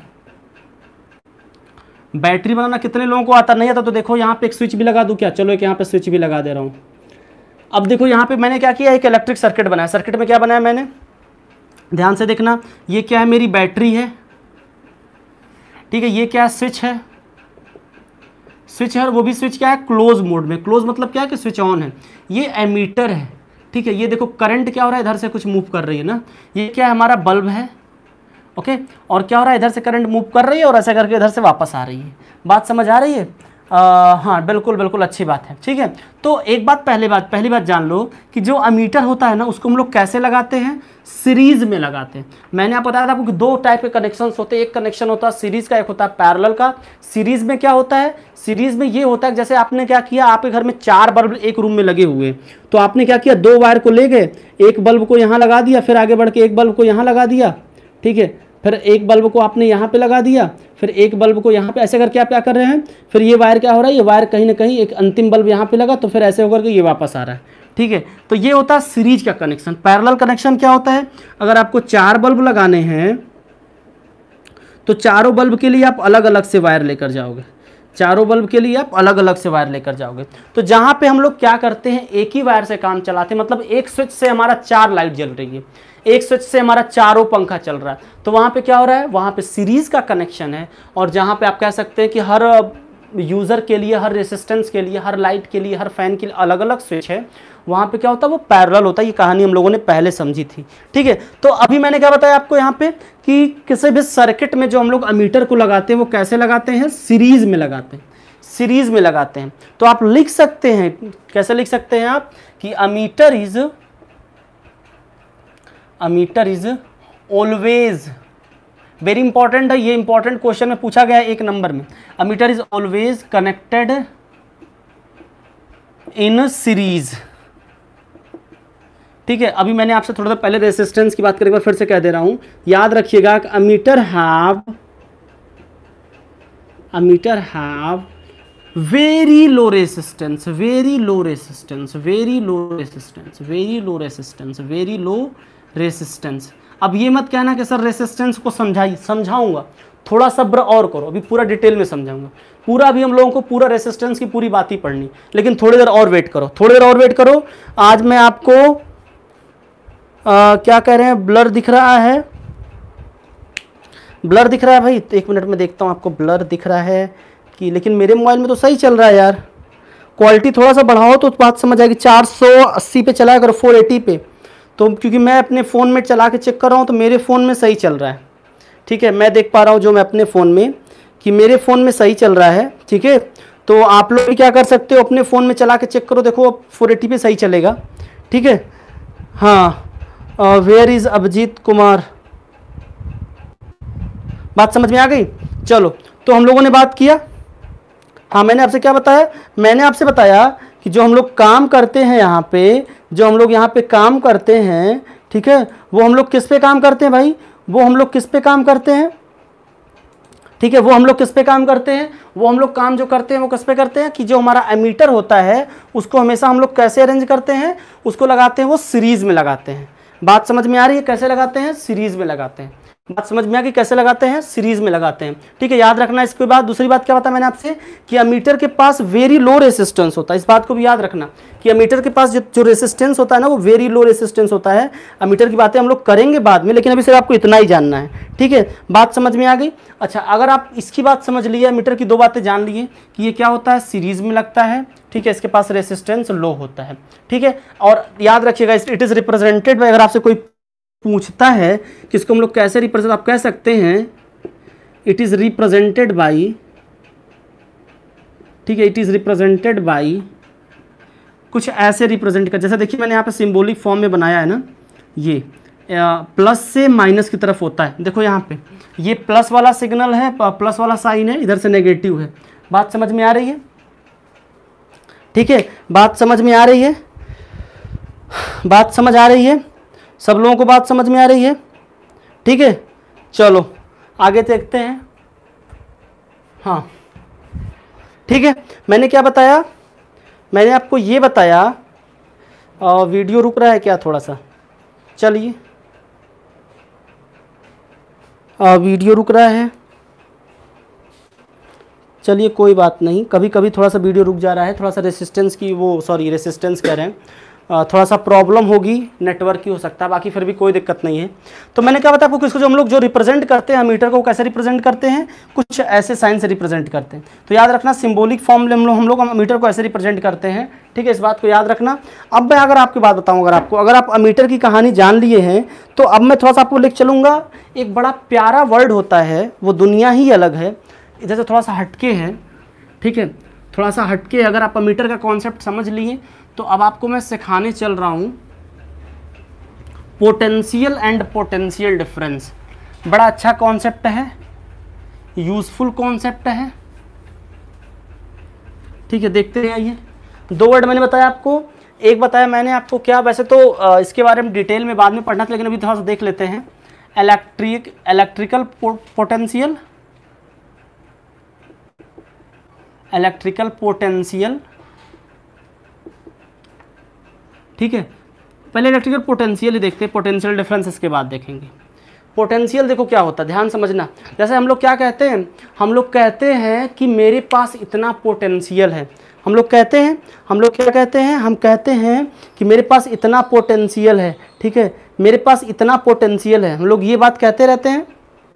बैटरी बनाना कितने लोगों को आता, नहीं आता तो देखो यहाँ पे एक स्विच भी लगा दूं क्या, चलो एक यहाँ पे स्विच भी लगा दे रहा हूँ। अब देखो यहाँ पे मैंने क्या किया, एक इलेक्ट्रिक सर्किट बनाया। सर्किट में क्या बनाया मैंने, ध्यान से देखना, ये क्या है, मेरी बैटरी है, ठीक है, ये क्या है, स्विच है, स्विच है, और वो भी स्विच क्या है, क्लोज मोड में। क्लोज मतलब क्या है कि स्विच ऑन है। ये एमीटर है, ठीक है, ये देखो करंट क्या हो रहा है, इधर से कुछ मूव कर रही है ना, ये क्या है, हमारा बल्ब है, ओके, और क्या हो रहा है, इधर से करंट मूव कर रही है और ऐसा करके इधर से वापस आ रही है। बात समझ आ रही है। आ, हाँ बिल्कुल बिल्कुल अच्छी बात है, ठीक है। तो एक बात पहले बात पहली बात जान लो कि जो अमीटर होता है ना उसको हम लोग कैसे लगाते हैं, सीरीज में लगाते हैं। मैंने आपको बताया था आपको कि दो टाइप के कनेक्शंस होते हैं, एक कनेक्शन होता है सीरीज का, एक होता है पैरेलल का। सीरीज में क्या होता है, सीरीज में ये होता है जैसे आपने क्या किया, आपके घर में चार बल्ब एक रूम में लगे हुए, तो आपने क्या किया, दो वायर को ले गए, एक बल्ब को यहाँ लगा दिया, फिर आगे बढ़ के एक बल्ब को यहाँ लगा दिया, ठीक है, फिर एक बल्ब को आपने यहाँ पे लगा दिया, फिर एक बल्ब को यहाँ पे, ऐसे करके आप क्या कर रहे हैं, फिर ये वायर क्या हो रहा है, ये वायर कहीं ना कहीं एक अंतिम बल्ब यहाँ पे लगा, तो फिर ऐसे होकर के ये वापस आ रहा है, ठीक है। तो ये होता है सीरीज का कनेक्शन। पैरेलल कनेक्शन क्या होता है, अगर आपको चार बल्ब लगाने हैं तो चारों बल्ब के लिए आप अलग अलग से वायर लेकर जाओगे, चारों बल्ब के लिए आप अलग अलग से वायर लेकर जाओगे। तो जहाँ पे हम लोग क्या करते हैं, एक ही वायर से काम चलाते हैं, मतलब एक स्विच से हमारा चार लाइट जल रही है, एक स्विच से हमारा चारों पंखा चल रहा है, तो वहाँ पे क्या हो रहा है, वहाँ पे सीरीज का कनेक्शन है। और जहाँ पे आप कह सकते हैं कि हर यूज़र के लिए, हर रेसिस्टेंस के लिए, हर लाइट के लिए, हर फैन के लिए अलग अलग स्विच है, वहाँ पे क्या होता है, वो पैरेलल होता है। ये कहानी हम लोगों ने पहले समझी थी, ठीक है। तो अभी मैंने क्या बताया आपको यहाँ पे कि किसी भी सर्किट में जो हम लोग अमीटर को लगाते हैं वो कैसे लगाते हैं, सीरीज में लगाते हैं, सीरीज में लगाते हैं। तो आप लिख सकते हैं, कैसे लिख सकते हैं आप, कि ammeter is ammeter is always, very important है ये, इंपॉर्टेंट क्वेश्चन में पूछा गया है एक नंबर में, ammeter is always connected in series, ठीक है। अभी मैंने आपसे थोड़ा सा पहले रेसिस्टेंस की बात करी, एक बार फिर से कह दे रहा हूं, याद रखिएगा कि ammeter have ammeter have very low resistance, very low resistance, very low resistance, very low resistance, very low resistance. अब ये मत कहना कि सर रेसिस्टेंस को समझाइए, समझाऊंगा, थोड़ा सब्र और करो, अभी पूरा डिटेल में समझाऊंगा पूरा। अभी हम लोगों को पूरा रेसिस्टेंस की पूरी बात ही पढ़नी, लेकिन थोड़ी देर और वेट करो, थोड़ी देर और वेट करो। आज मैं आपको आ, क्या कह रहे हैं, ब्लर दिख रहा है, ब्लर दिख रहा है भाई, एक मिनट में देखता हूँ आपको ब्लर दिख रहा है कि, लेकिन मेरे मोबाइल में तो सही चल रहा है यार। क्वालिटी थोड़ा सा बढ़ाओ तो बात समझ आएगी। चार सौ अस्सी पे चलाया करो, फोर एटी पे, तो क्योंकि मैं अपने फ़ोन में चला के चेक कर रहा हूँ तो मेरे फ़ोन में सही चल रहा है, ठीक है। मैं देख पा रहा हूँ जो मैं अपने फ़ोन में कि मेरे फ़ोन में सही चल रहा है, ठीक है। तो आप लोग भी क्या कर सकते हो, अपने फ़ोन में चला के चेक करो, देखो फोर एटी पे सही चलेगा, ठीक है। हाँ, वेयर इज़ अभिजीत कुमार, बात समझ में आ गई। चलो, तो हम लोगों ने बात किया, हाँ मैंने आपसे क्या बताया, मैंने आपसे बताया कि जो हम लोग काम करते हैं यहाँ पे, जो हम लोग यहाँ पे काम करते हैं, ठीक है, वो हम लोग किस पे काम करते हैं भाई, वो हम लोग किस पे काम करते हैं, ठीक है, वो हम लोग किस पे काम करते हैं, वो हम लोग काम जो करते हैं वो किस पे करते हैं, कि जो हमारा एमीटर होता है उसको हमेशा हम लोग कैसे अरेंज करते हैं, उसको लगाते हैं वो सीरीज में लगाते हैं। बात समझ में आ रही है, कैसे लगाते हैं, सीरीज में लगाते हैं। बात समझ में आ गई, कैसे लगाते हैं, सीरीज में लगाते हैं, ठीक है। याद रखना। इसके बाद दूसरी बात क्या बताया मैंने आपसे, कि अमीटर के पास वेरी लो रेसिस्टेंस होता है, इस बात को भी याद रखना कि अमीटर के पास जो जो रेसिस्टेंस होता है ना वो वेरी लो रेसिस्टेंस होता है। अमीटर की बातें हम लोग करेंगे बाद में, लेकिन अभी सिर्फ आपको इतना ही जानना है, ठीक है। बात समझ में आ गई। अच्छा, अगर आप इसकी बात समझ लिए, अमीटर की दो बातें जान लिए कि ये क्या होता है, सीरीज में लगता है, ठीक है, इसके पास रेसिस्टेंस लो होता है, ठीक है। और याद रखिएगा, इट इज रिप्रेजेंटेड बाय, अगर आपसे कोई पूछता है कि इसको हम लोग कैसे रिप्रेजेंट, आप कह सकते हैं इट इज रिप्रेजेंटेड बाई, ठीक है, इट इज रिप्रेजेंटेड बाई, कुछ ऐसे रिप्रेजेंट कर, जैसे देखिए मैंने यहाँ पे सिंबॉलिक फॉर्म में बनाया है ना, ये प्लस से माइनस की तरफ होता है, देखो यहाँ पे ये प्लस वाला सिग्नल है, प्लस वाला साइन है, इधर से नेगेटिव है। बात समझ में आ रही है, ठीक है, बात समझ में आ रही है, बात समझ आ रही है, सब लोगों को बात समझ में आ रही है, ठीक है। चलो आगे देखते हैं। हाँ ठीक है, मैंने क्या बताया, मैंने आपको ये बताया, आ, वीडियो रुक रहा है क्या थोड़ा सा, चलिए वीडियो रुक रहा है, चलिए कोई बात नहीं, कभी कभी थोड़ा सा वीडियो रुक जा रहा है, थोड़ा सा रेसिस्टेंस की वो सॉरी रेसिस्टेंस कह रहे हैं, थोड़ा सा प्रॉब्लम होगी, नेटवर्क की हो सकता है, बाकी फिर भी कोई दिक्कत नहीं है। तो मैंने क्या बताया आपको, किसको जो हम लोग जो रिप्रेजेंट करते हैं मीटर को, कैसे रिप्रेजेंट करते हैं, कुछ ऐसे साइन से रिप्रेजेंट करते हैं। तो याद रखना, सिंबॉलिक फॉर्म में हम लोग हम लोग मीटर को ऐसे रिप्रेजेंट करते हैं, ठीक है, इस बात को याद रखना। अब मैं अगर आपकी बात बताऊँ, अगर आपको अगर आप अमीटर की कहानी जान लिए हैं, तो अब मैं थोड़ा सा आपको लिख चलूँगा, एक बड़ा प्यारा वर्ड होता है, वो दुनिया ही अलग है, इधर से थोड़ा सा हटके है, ठीक है, थोड़ा सा हटके अगर आप अमीटर का कॉन्सेप्ट समझ लिए तो अब आपको मैं सिखाने चल रहा हूँ पोटेंशियल एंड पोटेंशियल डिफरेंस। बड़ा अच्छा कॉन्सेप्ट है, यूजफुल कॉन्सेप्ट है, ठीक है। देखते हैं, आइए दो वर्ड मैंने बताया आपको, एक बताया मैंने आपको क्या, वैसे तो इसके बारे में डिटेल में बाद में पढ़ना था, लेकिन अभी थोड़ा सा देख लेते हैं। Electric electrical potential, electrical potential, ठीक है। पहले इलेक्ट्रिकल पोटेंशियल ही देखते हैं, पोटेंशियल डिफरेंस इसके बाद देखेंगे। पोटेंशियल देखो क्या होता है, ध्यान समझना। जैसे हम लोग क्या कहते हैं, हम लोग कहते हैं कि मेरे पास इतना पोटेंशियल है। हम लोग कहते हैं हम लोग क्या कहते हैं हम कहते हैं कि मेरे पास इतना पोटेंशियल है, ठीक है, मेरे पास इतना पोटेंशियल है। हम लोग ये बात कहते रहते हैं,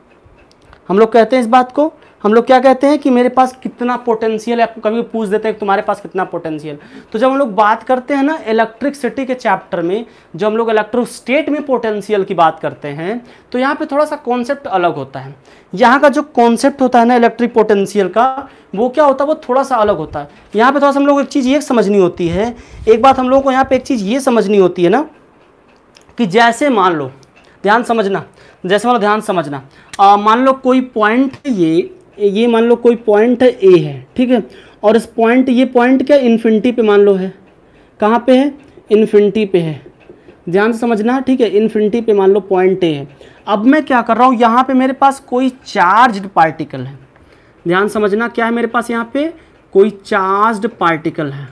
हम लोग कहते हैं इस बात को, हम लोग क्या कहते हैं कि मेरे पास कितना पोटेंशियल है। आपको कभी पूछ देते हैं कि तुम्हारे पास कितना पोटेंशियल। तो जब हम लोग बात करते हैं ना इलेक्ट्रिसिटी के चैप्टर में, जब हम लोग इलेक्ट्रोस्टेट में पोटेंशियल की बात करते हैं, तो यहाँ पे थोड़ा सा कॉन्सेप्ट अलग होता है। यहाँ का जो कॉन्सेप्ट होता है ना इलेक्ट्रिक पोटेंशियल का, वो क्या होता है, वो थोड़ा सा अलग होता है। यहाँ पे थोड़ा सा हम लोग एक चीज़ ये समझनी होती है, एक बात हम लोगों को यहाँ पे एक चीज़ ये समझनी होती है ना, कि जैसे मान लो, ध्यान समझना, जैसे मान लो ध्यान समझना, मान लो कोई पॉइंट ये ये मान लो कोई पॉइंट है ए है, ठीक है, और इस पॉइंट ये पॉइंट क्या इन्फिनिटी पे मान लो है, कहाँ पे है, इन्फिनिटी पे है, ध्यान से समझना, ठीक है, इन्फिनिटी पे मान लो पॉइंट ए है। अब मैं क्या कर रहा हूँ, यहाँ पे मेरे पास कोई चार्ज्ड पार्टिकल है, ध्यान समझना, क्या है मेरे पास यहाँ पे कोई चार्ज्ड पार्टिकल है।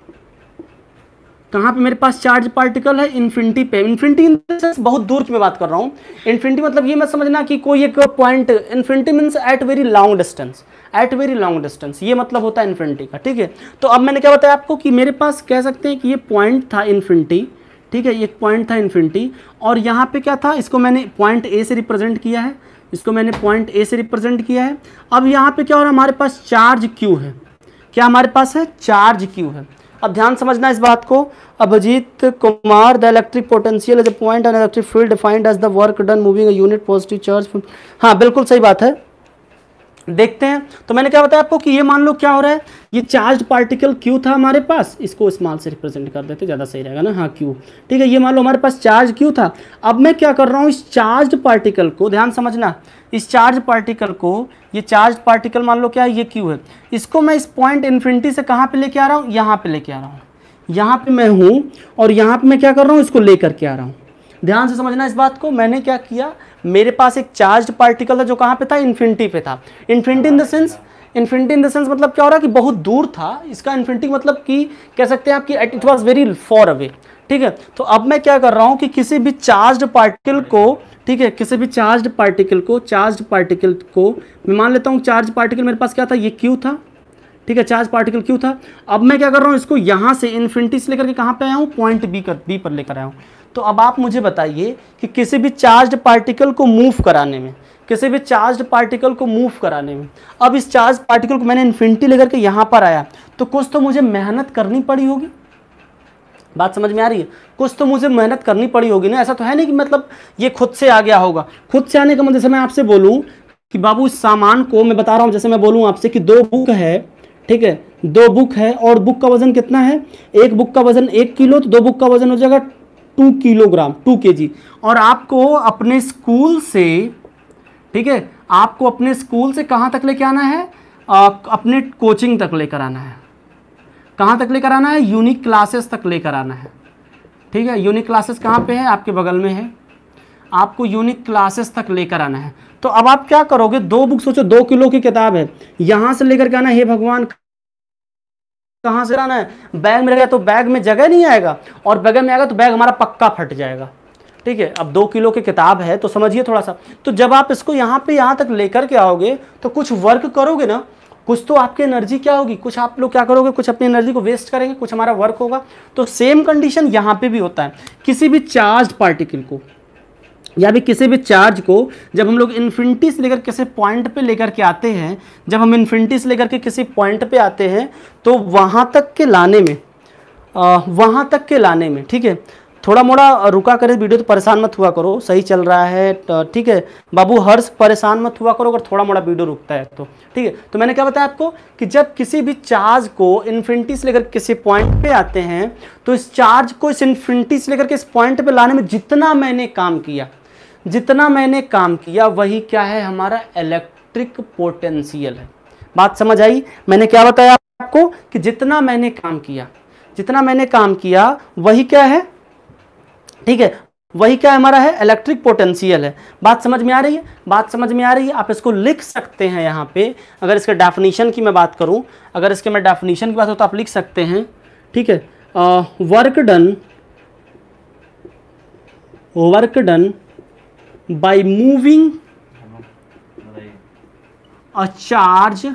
कहाँ पे मेरे पास चार्ज पार्टिकल है, इन्फिनिटी पे। इन्फिनिटी इन द सेंस बहुत दूर की मैं बात कर रहा हूँ। इन्फिनिटी मतलब ये मत समझना कि कोई एक point, infinity means at very long distance, at very long distance, ये मतलब होता है इन्फिनिटी का, ठीक है। तो अब मैंने क्या बताया आपको कि मेरे पास कह सकते हैं कि ये पॉइंट था इन्फिनिटी, ठीक है, एक पॉइंट था इन्फिनिटी, और यहाँ पे क्या था, इसको मैंने पॉइंट ए से रिप्रेजेंट किया है, इसको मैंने पॉइंट ए से रिप्रेजेंट किया है। अब यहाँ पे क्या हो रहा है, हमारे पास चार्ज क्यू है, क्या हमारे पास है, चार्ज क्यू है। अब ध्यान समझना इस बात को, Abhijit Kumar, the electric potential is a point and electric field defined as the work done moving a unit positive charge. हाँ बिल्कुल सही बात है, देखते हैं। तो मैंने क्या बताया आपको कि ये मान लो क्या हो रहा है, ये चार्ज पार्टिकल क्यू था हमारे पास, इसको स्मॉल से रिप्रेजेंट कर देते ज़्यादा सही रहेगा ना, हाँ क्यू, ठीक है। ये मान लो हमारे पास चार्ज क्यू था। अब मैं क्या कर रहा हूँ, इस चार्ज पार्टिकल को, ध्यान समझना, इस चार्ज पार्टिकल को, ये चार्ज पार्टिकल मान लो क्या है, ये क्यू है, इसको मैं इस पॉइंट इन्फिनिटी से कहाँ पे लेके आ रहा हूँ, यहाँ पे लेके आ रहा हूँ, यहाँ पे मैं हूँ, और यहाँ पे मैं क्या कर रहा हूँ, इसको लेकर के आ रहा हूँ। ध्यान से समझना इस बात को, मैंने क्या किया, मेरे पास एक चार्ज पार्टिकल था जो कहाँ पे था, इन्फिनिटी पे था। Infinity in the sense, infinity in the sense मतलब क्या हो रहा है कि बहुत दूर था, इसका इन्फिनिटी मतलब कि कह सकते हैं आप कि it was very far away, ठीक है। तो अब मैं क्या कर रहा हूँ कि किसी भी चार्ज पार्टिकल को, ठीक है, किसी भी चार्ज पार्टिकल को, चार्ज पार्टिकल को मैं मान लेता हूँ चार्ज पार्टिकल मेरे पास क्या था, ये क्यू था, ठीक है, चार्ज पार्टिकल क्यू था। अब मैं क्या कर रहा हूँ, इसको यहाँ से इन्फिनिटी से लेकर के कहाँ पे आया हूँ, पॉइंट बी कर बी पर लेकर आया हूँ। तो अब आप मुझे बताइए कि किसी भी चार्ज पार्टिकल को मूव कराने में, किसी भी चार्ज पार्टिकल को मूव कराने में, अब इस चार्ज पार्टिकल को मैंने इन्फिनिटी लेकर के यहाँ पर आया, तो कुछ तो मुझे मेहनत करनी पड़ी होगी, बात समझ में आ रही है, कुछ तो मुझे मेहनत करनी पड़ी होगी ना। ऐसा तो है नहीं कि मतलब ये खुद से आ गया होगा। खुद से आने का मतलब, जैसे मैं आपसे बोलूँ कि बाबू इस सामान को, मैं बता रहा हूँ, जैसे मैं बोलूँ आपसे कि दो बुक है, ठीक है, दो बुक है और बुक का वजन कितना है, एक बुक का वजन एक किलो, तो दो बुक का वजन हो जाएगा टू किलोग्राम, टू केजी। और आपको अपने स्कूल से, ठीक है, आपको अपने स्कूल से कहाँ तक लेके आना है, आ, अपने कोचिंग तक लेकर आना है। कहाँ तक लेकर आना है, यूनिक क्लासेस तक लेकर आना है, ठीक है। यूनिक क्लासेस कहाँ पे है, आपके बगल में है, आपको यूनिक क्लासेस तक लेकर आना है। तो अब आप क्या करोगे, दो बुक सोचो, दो किलो की किताब है, यहाँ से लेकर के आना है, हे भगवान कहाँ से आना है, बैग में रहेगा तो बैग में जगह नहीं आएगा, और बैग में आएगा तो बैग हमारा पक्का फट जाएगा, ठीक है। अब दो किलो की किताब है तो समझिए थोड़ा सा, तो जब आप इसको यहाँ पे यहाँ तक लेकर के आओगे तो कुछ वर्क करोगे ना, कुछ तो आपकी एनर्जी क्या होगी, कुछ आप लोग क्या करोगे, कुछ अपनी एनर्जी को वेस्ट करेंगे, कुछ हमारा वर्क होगा। तो सेम कंडीशन यहाँ पे भी होता है। किसी भी चार्ज पार्टिकल को या भी किसी भी चार्ज को जब हम लोग इन्फिनिटी से लेकर किसी पॉइंट पे लेकर के आते हैं, जब हम इन्फिनिटी से लेकर के किसी पॉइंट पे आते हैं, तो वहाँ तक के लाने में, आ, वहाँ तक के लाने में, ठीक है, थोड़ा मोड़ा रुका करे वीडियो तो परेशान मत हुआ करो, सही चल रहा है, ठीक है बाबू हर्ष, परेशान मत हुआ करो अगर थोड़ा मोड़ा वीडियो रुकता है तो, ठीक है। तो मैंने क्या बताया आपको कि जब किसी भी चार्ज को इन्फिनिटी से लेकर किसी पॉइंट पे आते हैं तो इस चार्ज को इस इन्फिनिटी से लेकर के इस पॉइंट पे लाने में जितना मैंने काम किया जितना मैंने काम किया वही क्या है, हमारा इलेक्ट्रिक पोटेंशियल है। बात समझ आई? मैंने क्या बताया आपको कि जितना मैंने काम किया जितना मैंने काम किया वही क्या है, ठीक है, वही क्या हमारा है, इलेक्ट्रिक पोटेंशियल है। बात समझ में आ रही है? बात समझ में आ रही है? आप इसको लिख सकते हैं यहाँ पे, अगर इसके डेफिनेशन की मैं बात करूँ, अगर इसके मैं डेफिनेशन की बात हो तो आप लिख सकते हैं, ठीक है, work done work done by moving a charge,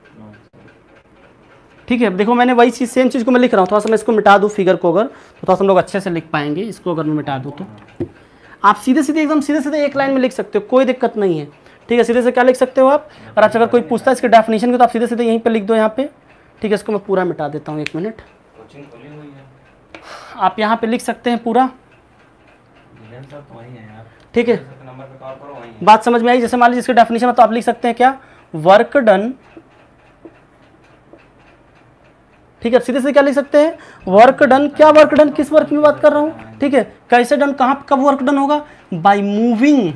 ठीक है। देखो मैंने वही चीज सेम चीज को मैं लिख रहा हूँ, थोड़ा सा मैं इसको मिटा दूँ फिगर को, अगर तो थोड़ा सा हम लोग अच्छे से लिख पाएंगे। इसको अगर मैं मिटा दूँ तो आप सीधे सीधे एकदम सीधे सीधे एक लाइन में लिख सकते हो, कोई दिक्कत नहीं है, ठीक है। सीधे से क्या लिख सकते हो आप, और आपसे अगर कोई पूछता है इसके डेफिनेशन की तो आप सीधे सीधे यहीं पे लिख दो यहाँ पे, ठीक है। इसको मैं पूरा मिटा देता हूँ, एक मिनट, आप यहाँ पे लिख सकते हैं पूरा, ठीक है। बात समझ में आई? जैसे मान लीजिए इसके डेफिनेशन में तो आप लिख सकते हैं क्या, वर्क डन, ठीक है। सीधे से क्या लिख सकते हैं, वर्क डन। क्या वर्क डन, किस वर्क की बात कर रहा हूं, ठीक है, कैसे डन, कहां कब वर्क डन होगा, बाय मूविंग,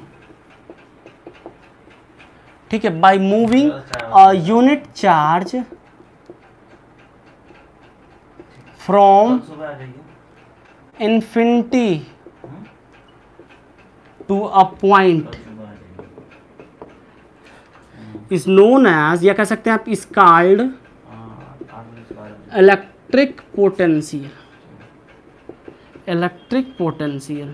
ठीक है, by moving a unit charge from infinity to a point is known as, या कह सकते हैं आप is called electric potential, electric potential.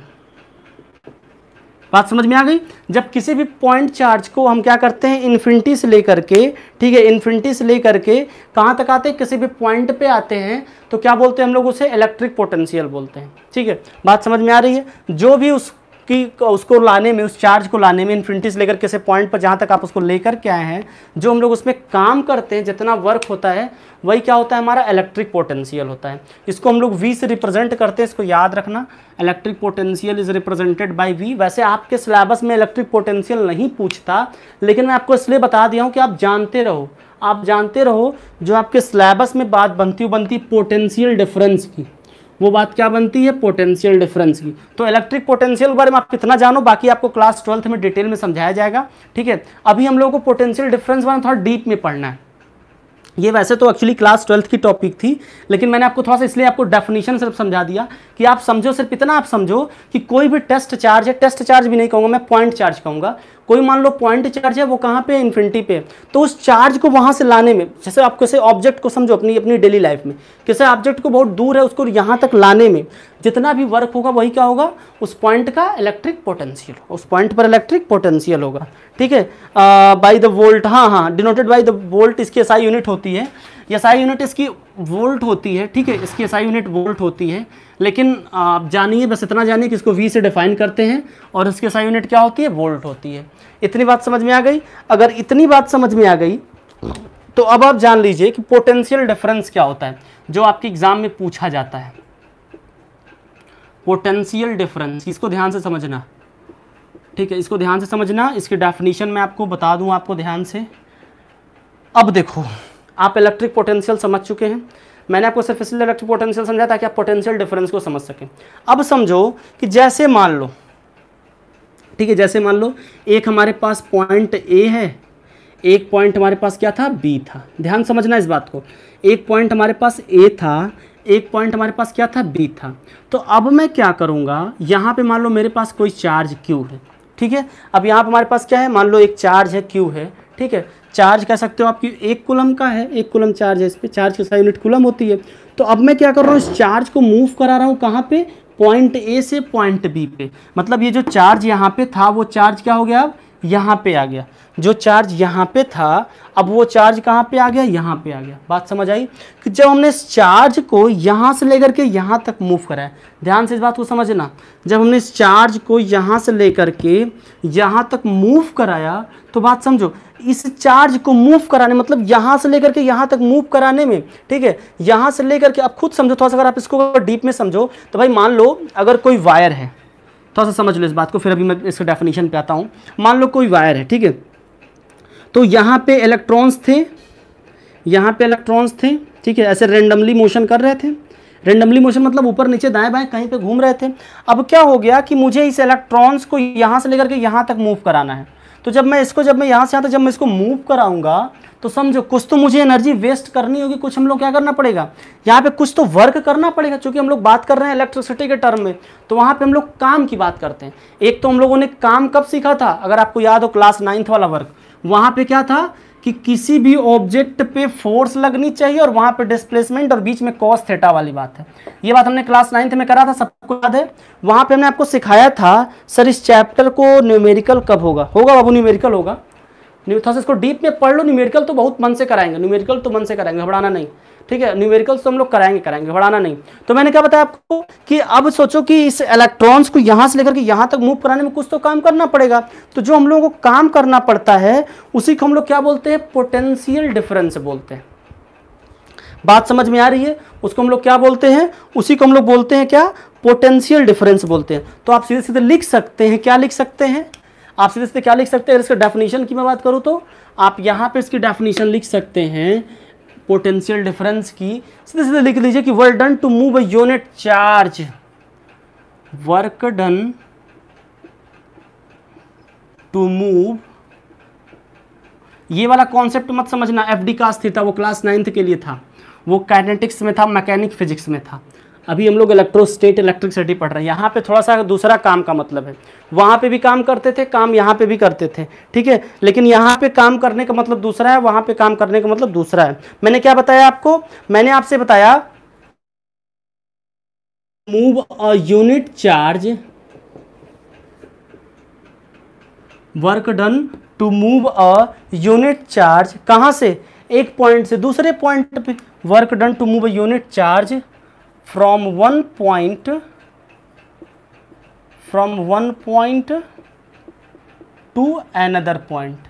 बात समझ में आ गई? जब किसी भी पॉइंट चार्ज को हम क्या करते हैं, इन्फिनिटी से लेकर के, ठीक है, इन्फिनिटी से लेकर के कहाँ तक आते हैं, किसी भी पॉइंट पे आते हैं तो क्या बोलते हैं हम लोग उसे, इलेक्ट्रिक पोटेंशियल बोलते हैं, ठीक है। बात समझ में आ रही है? जो भी उस कि उसको लाने में, उस चार्ज को लाने में इन्फिनिटी से लेकर किसी पॉइंट पर जहाँ तक आप उसको लेकर के आए हैं, जो हम लोग उसमें काम करते हैं, जितना वर्क होता है वही क्या होता है, हमारा इलेक्ट्रिक पोटेंशियल होता है। इसको हम लोग वी से रिप्रेजेंट करते हैं, इसको याद रखना, electric potential is represented by V. वैसे आपके सिलेबस में इलेक्ट्रिक पोटेंशियल नहीं पूछता, लेकिन मैं आपको इसलिए बता दिया हूँ कि आप जानते रहो, आप जानते रहो जो आपके सिलेबस में बात बनती बनती पोटेंशियल डिफरेंस की, वो बात क्या बनती है, पोटेंशियल डिफरेंस की। तो इलेक्ट्रिक पोटेंशियल के बारे में आप कितना जानो, बाकी आपको क्लास ट्वेल्थ में डिटेल में समझाया जाएगा, ठीक है। अभी हम लोगों को पोटेंशियल डिफरेंस बारे में थोड़ा डीप में पढ़ना है। ये वैसे तो एक्चुअली क्लास ट्वेल्थ की टॉपिक थी, लेकिन मैंने आपको थोड़ा सा इसलिए आपको डेफिनेशन सिर्फ समझा दिया कि आप समझो, सिर्फ इतना आप समझो कि कोई भी टेस्ट चार्ज है, टेस्ट चार्ज भी नहीं कहूँगा मैं, पॉइंट चार्ज कहूँगा, कोई मान लो पॉइंट चार्ज है, वो कहाँ पे, इन्फिनिटी पे, तो उस चार्ज को वहाँ से लाने में, जैसे आप किसी ऑब्जेक्ट को समझो अपनी अपनी डेली लाइफ में, किसी ऑब्जेक्ट को बहुत दूर है उसको यहाँ तक लाने में जितना भी वर्क होगा वही क्या होगा, उस पॉइंट का इलेक्ट्रिक पोटेंशियल, उस पॉइंट पर इलेक्ट्रिक पोटेंशियल होगा, ठीक है। बाई द वोल्ट, हाँ हाँ डिनोटेड बाई द वोल्ट, इसकी एसआई यूनिट होती है, एसआई यूनिट इसकी वोल्ट होती है, ठीक है, इसकी एसआई यूनिट वोल्ट होती है, लेकिन आप जानिए, बस इतना जानिए कि इसको वी से डिफाइन करते हैं और इसकी एसआई यूनिट क्या होती है, वोल्ट होती है। इतनी बात समझ में आ गई? अगर इतनी बात समझ में आ गई तो अब आप जान लीजिए कि पोटेंशियल डिफरेंस क्या होता है, जो आपके एग्जाम में पूछा जाता है। पोटेंशियल डिफरेंस, इसको ध्यान से समझना, ठीक है, इसको ध्यान से समझना। इसकी डेफिनेशन मैं आपको बता दूं आपको ध्यान से। अब देखो, आप इलेक्ट्रिक पोटेंशियल समझ चुके हैं, मैंने आपको सिर्फ इसलिए इलेक्ट्रिक पोटेंशियल समझाया ताकि आप पोटेंशियल डिफरेंस को समझ सकें। अब समझो कि जैसे मान लो, ठीक है, जैसे मान लो एक हमारे पास पॉइंट ए है, एक पॉइंट हमारे पास क्या था, बी था। ध्यान समझना इस बात को, एक पॉइंट हमारे पास ए था, एक पॉइंट हमारे पास क्या था, बी था। तो अब मैं क्या करूँगा, यहाँ पे मान लो मेरे पास कोई चार्ज क्यू है, ठीक है। अब यहाँ पे हमारे पास क्या है, मान लो एक चार्ज है, क्यू है, ठीक है। चार्ज कह सकते हो आपकी एक कूलम का है, एक कूलम चार्ज है, इस पर चार्ज की एसआई यूनिट कूलम होती है। तो अब मैं क्या कर रहा हूँ, इस चार्ज को मूव करा रहा हूँ कहाँ पे, पॉइंट ए से पॉइंट बी पे। मतलब ये जो चार्ज यहाँ पे था वो चार्ज क्या हो गया, अब यहाँ पे आ गया, जो चार्ज यहाँ पे था अब वो चार्ज कहाँ पे आ गया, यहाँ पे आ गया। बात समझ आई कि जब हमने इस चार्ज को यहाँ से लेकर के यहाँ तक मूव कराया, ध्यान से इस बात को समझना, जब हमने इस चार्ज को यहाँ से लेकर के यहाँ तक मूव कराया तो बात समझो, इस चार्ज को मूव कराने मतलब यहाँ से लेकर के यहाँ तक मूव कराने में, ठीक है, यहाँ से लेकर के, अब खुद समझो थोड़ा सा, अगर आप इसको डीप में समझो तो भाई मान लो अगर कोई वायर है, थोड़ा सा समझ लो इस बात को, फिर अभी मैं इसके डेफिनेशन पे आता हूँ। मान लो कोई वायर है, ठीक है, तो यहाँ पे इलेक्ट्रॉन्स थे, यहाँ पे इलेक्ट्रॉन्स थे, ठीक है, ऐसे रेंडमली मोशन कर रहे थे। रेंडमली मोशन मतलब ऊपर नीचे दाएं बाएं कहीं पे घूम रहे थे। अब क्या हो गया कि मुझे इस इलेक्ट्रॉन्स को यहाँ से लेकर के यहाँ तक मूव कराना है, तो जब मैं इसको जब मैं यहाँ से यहाँ तक जब मैं इसको मूव कराऊंगा तो समझो कुछ तो मुझे एनर्जी वेस्ट करनी होगी, कुछ हम लोग क्या करना पड़ेगा, यहाँ पे कुछ तो वर्क करना पड़ेगा, क्योंकि हम लोग बात कर रहे हैं इलेक्ट्रिसिटी के टर्म में, तो वहाँ पे हम लोग काम की बात करते हैं। एक तो हम लोगों ने काम कब सीखा था, अगर आपको याद हो क्लास नाइन्थ वाला वर्क, वहाँ पे क्या था कि किसी भी ऑब्जेक्ट पे फोर्स लगनी चाहिए और वहाँ पे डिस्प्लेसमेंट और बीच में कॉस थीटा वाली बात है। ये बात हमने क्लास नाइन्थ में करा था, सबको याद है। वहाँ पे हमने आपको सिखाया था सर इस चैप्टर को न्यूमेरिकल कब होगा, होगा बाबू न्यूमेरिकल होगा, थोड़ा सा इसको डीप में पढ़ लो। न्यूमेरिकल तो बहुत मन से कराएंगे, न्यूमेरिकल तो मन से कराएंगे, घबराना नहीं, ठीक है, न्यूमेरिकल्स तो हम लोग कराएंगे कराएंगे घबराना नहीं। तो मैंने क्या बताया आपको कि अब सोचो कि इस इलेक्ट्रॉन्स को यहाँ से लेकर के यहाँ तक मूव कराने में कुछ तो काम करना पड़ेगा, तो जो हम लोगों को काम करना पड़ता है उसी को हम लोग क्या बोलते हैं, पोटेंशियल डिफरेंस बोलते हैं। बात समझ में आ रही है, उसको हम लोग क्या बोलते हैं, उसी को हम लोग बोलते हैं क्या, पोटेंशियल डिफरेंस बोलते हैं। तो आप सीधे सीधे लिख सकते हैं, क्या लिख सकते हैं, आप सीधे सीधे क्या लिख सकते हैं, इसका डेफिनेशन की मैं बात करूँ तो आप यहाँ पे इसकी डेफिनेशन लिख सकते हैं पोटेंशियल डिफरेंस की, सीधे सीधे लिख लीजिए कि work done to move a unit charge, work done to move, ये वाला कॉन्सेप्ट मत समझना एफ डी कास थीटा, वो क्लास नाइन्थ के लिए था, वो काइनेटिक्स में था, मैकेनिक फिजिक्स में था। अभी हम लोग इलेक्ट्रोस्टेट इलेक्ट्रिसिटी पढ़ रहे हैं, यहाँ पे थोड़ा सा दूसरा काम का मतलब है, वहाँ पे भी काम करते थे काम, यहाँ पे भी करते थे, ठीक है, लेकिन यहाँ पे काम करने का मतलब दूसरा है, वहाँ पे काम करने का मतलब दूसरा है। मैंने क्या बताया आपको, मैंने आपसे बताया move a unit charge, work done to move a unit charge, कहाँ से, एक पॉइंट से दूसरे पॉइंट पे, work done to move a unit charge from one point from one point to another point,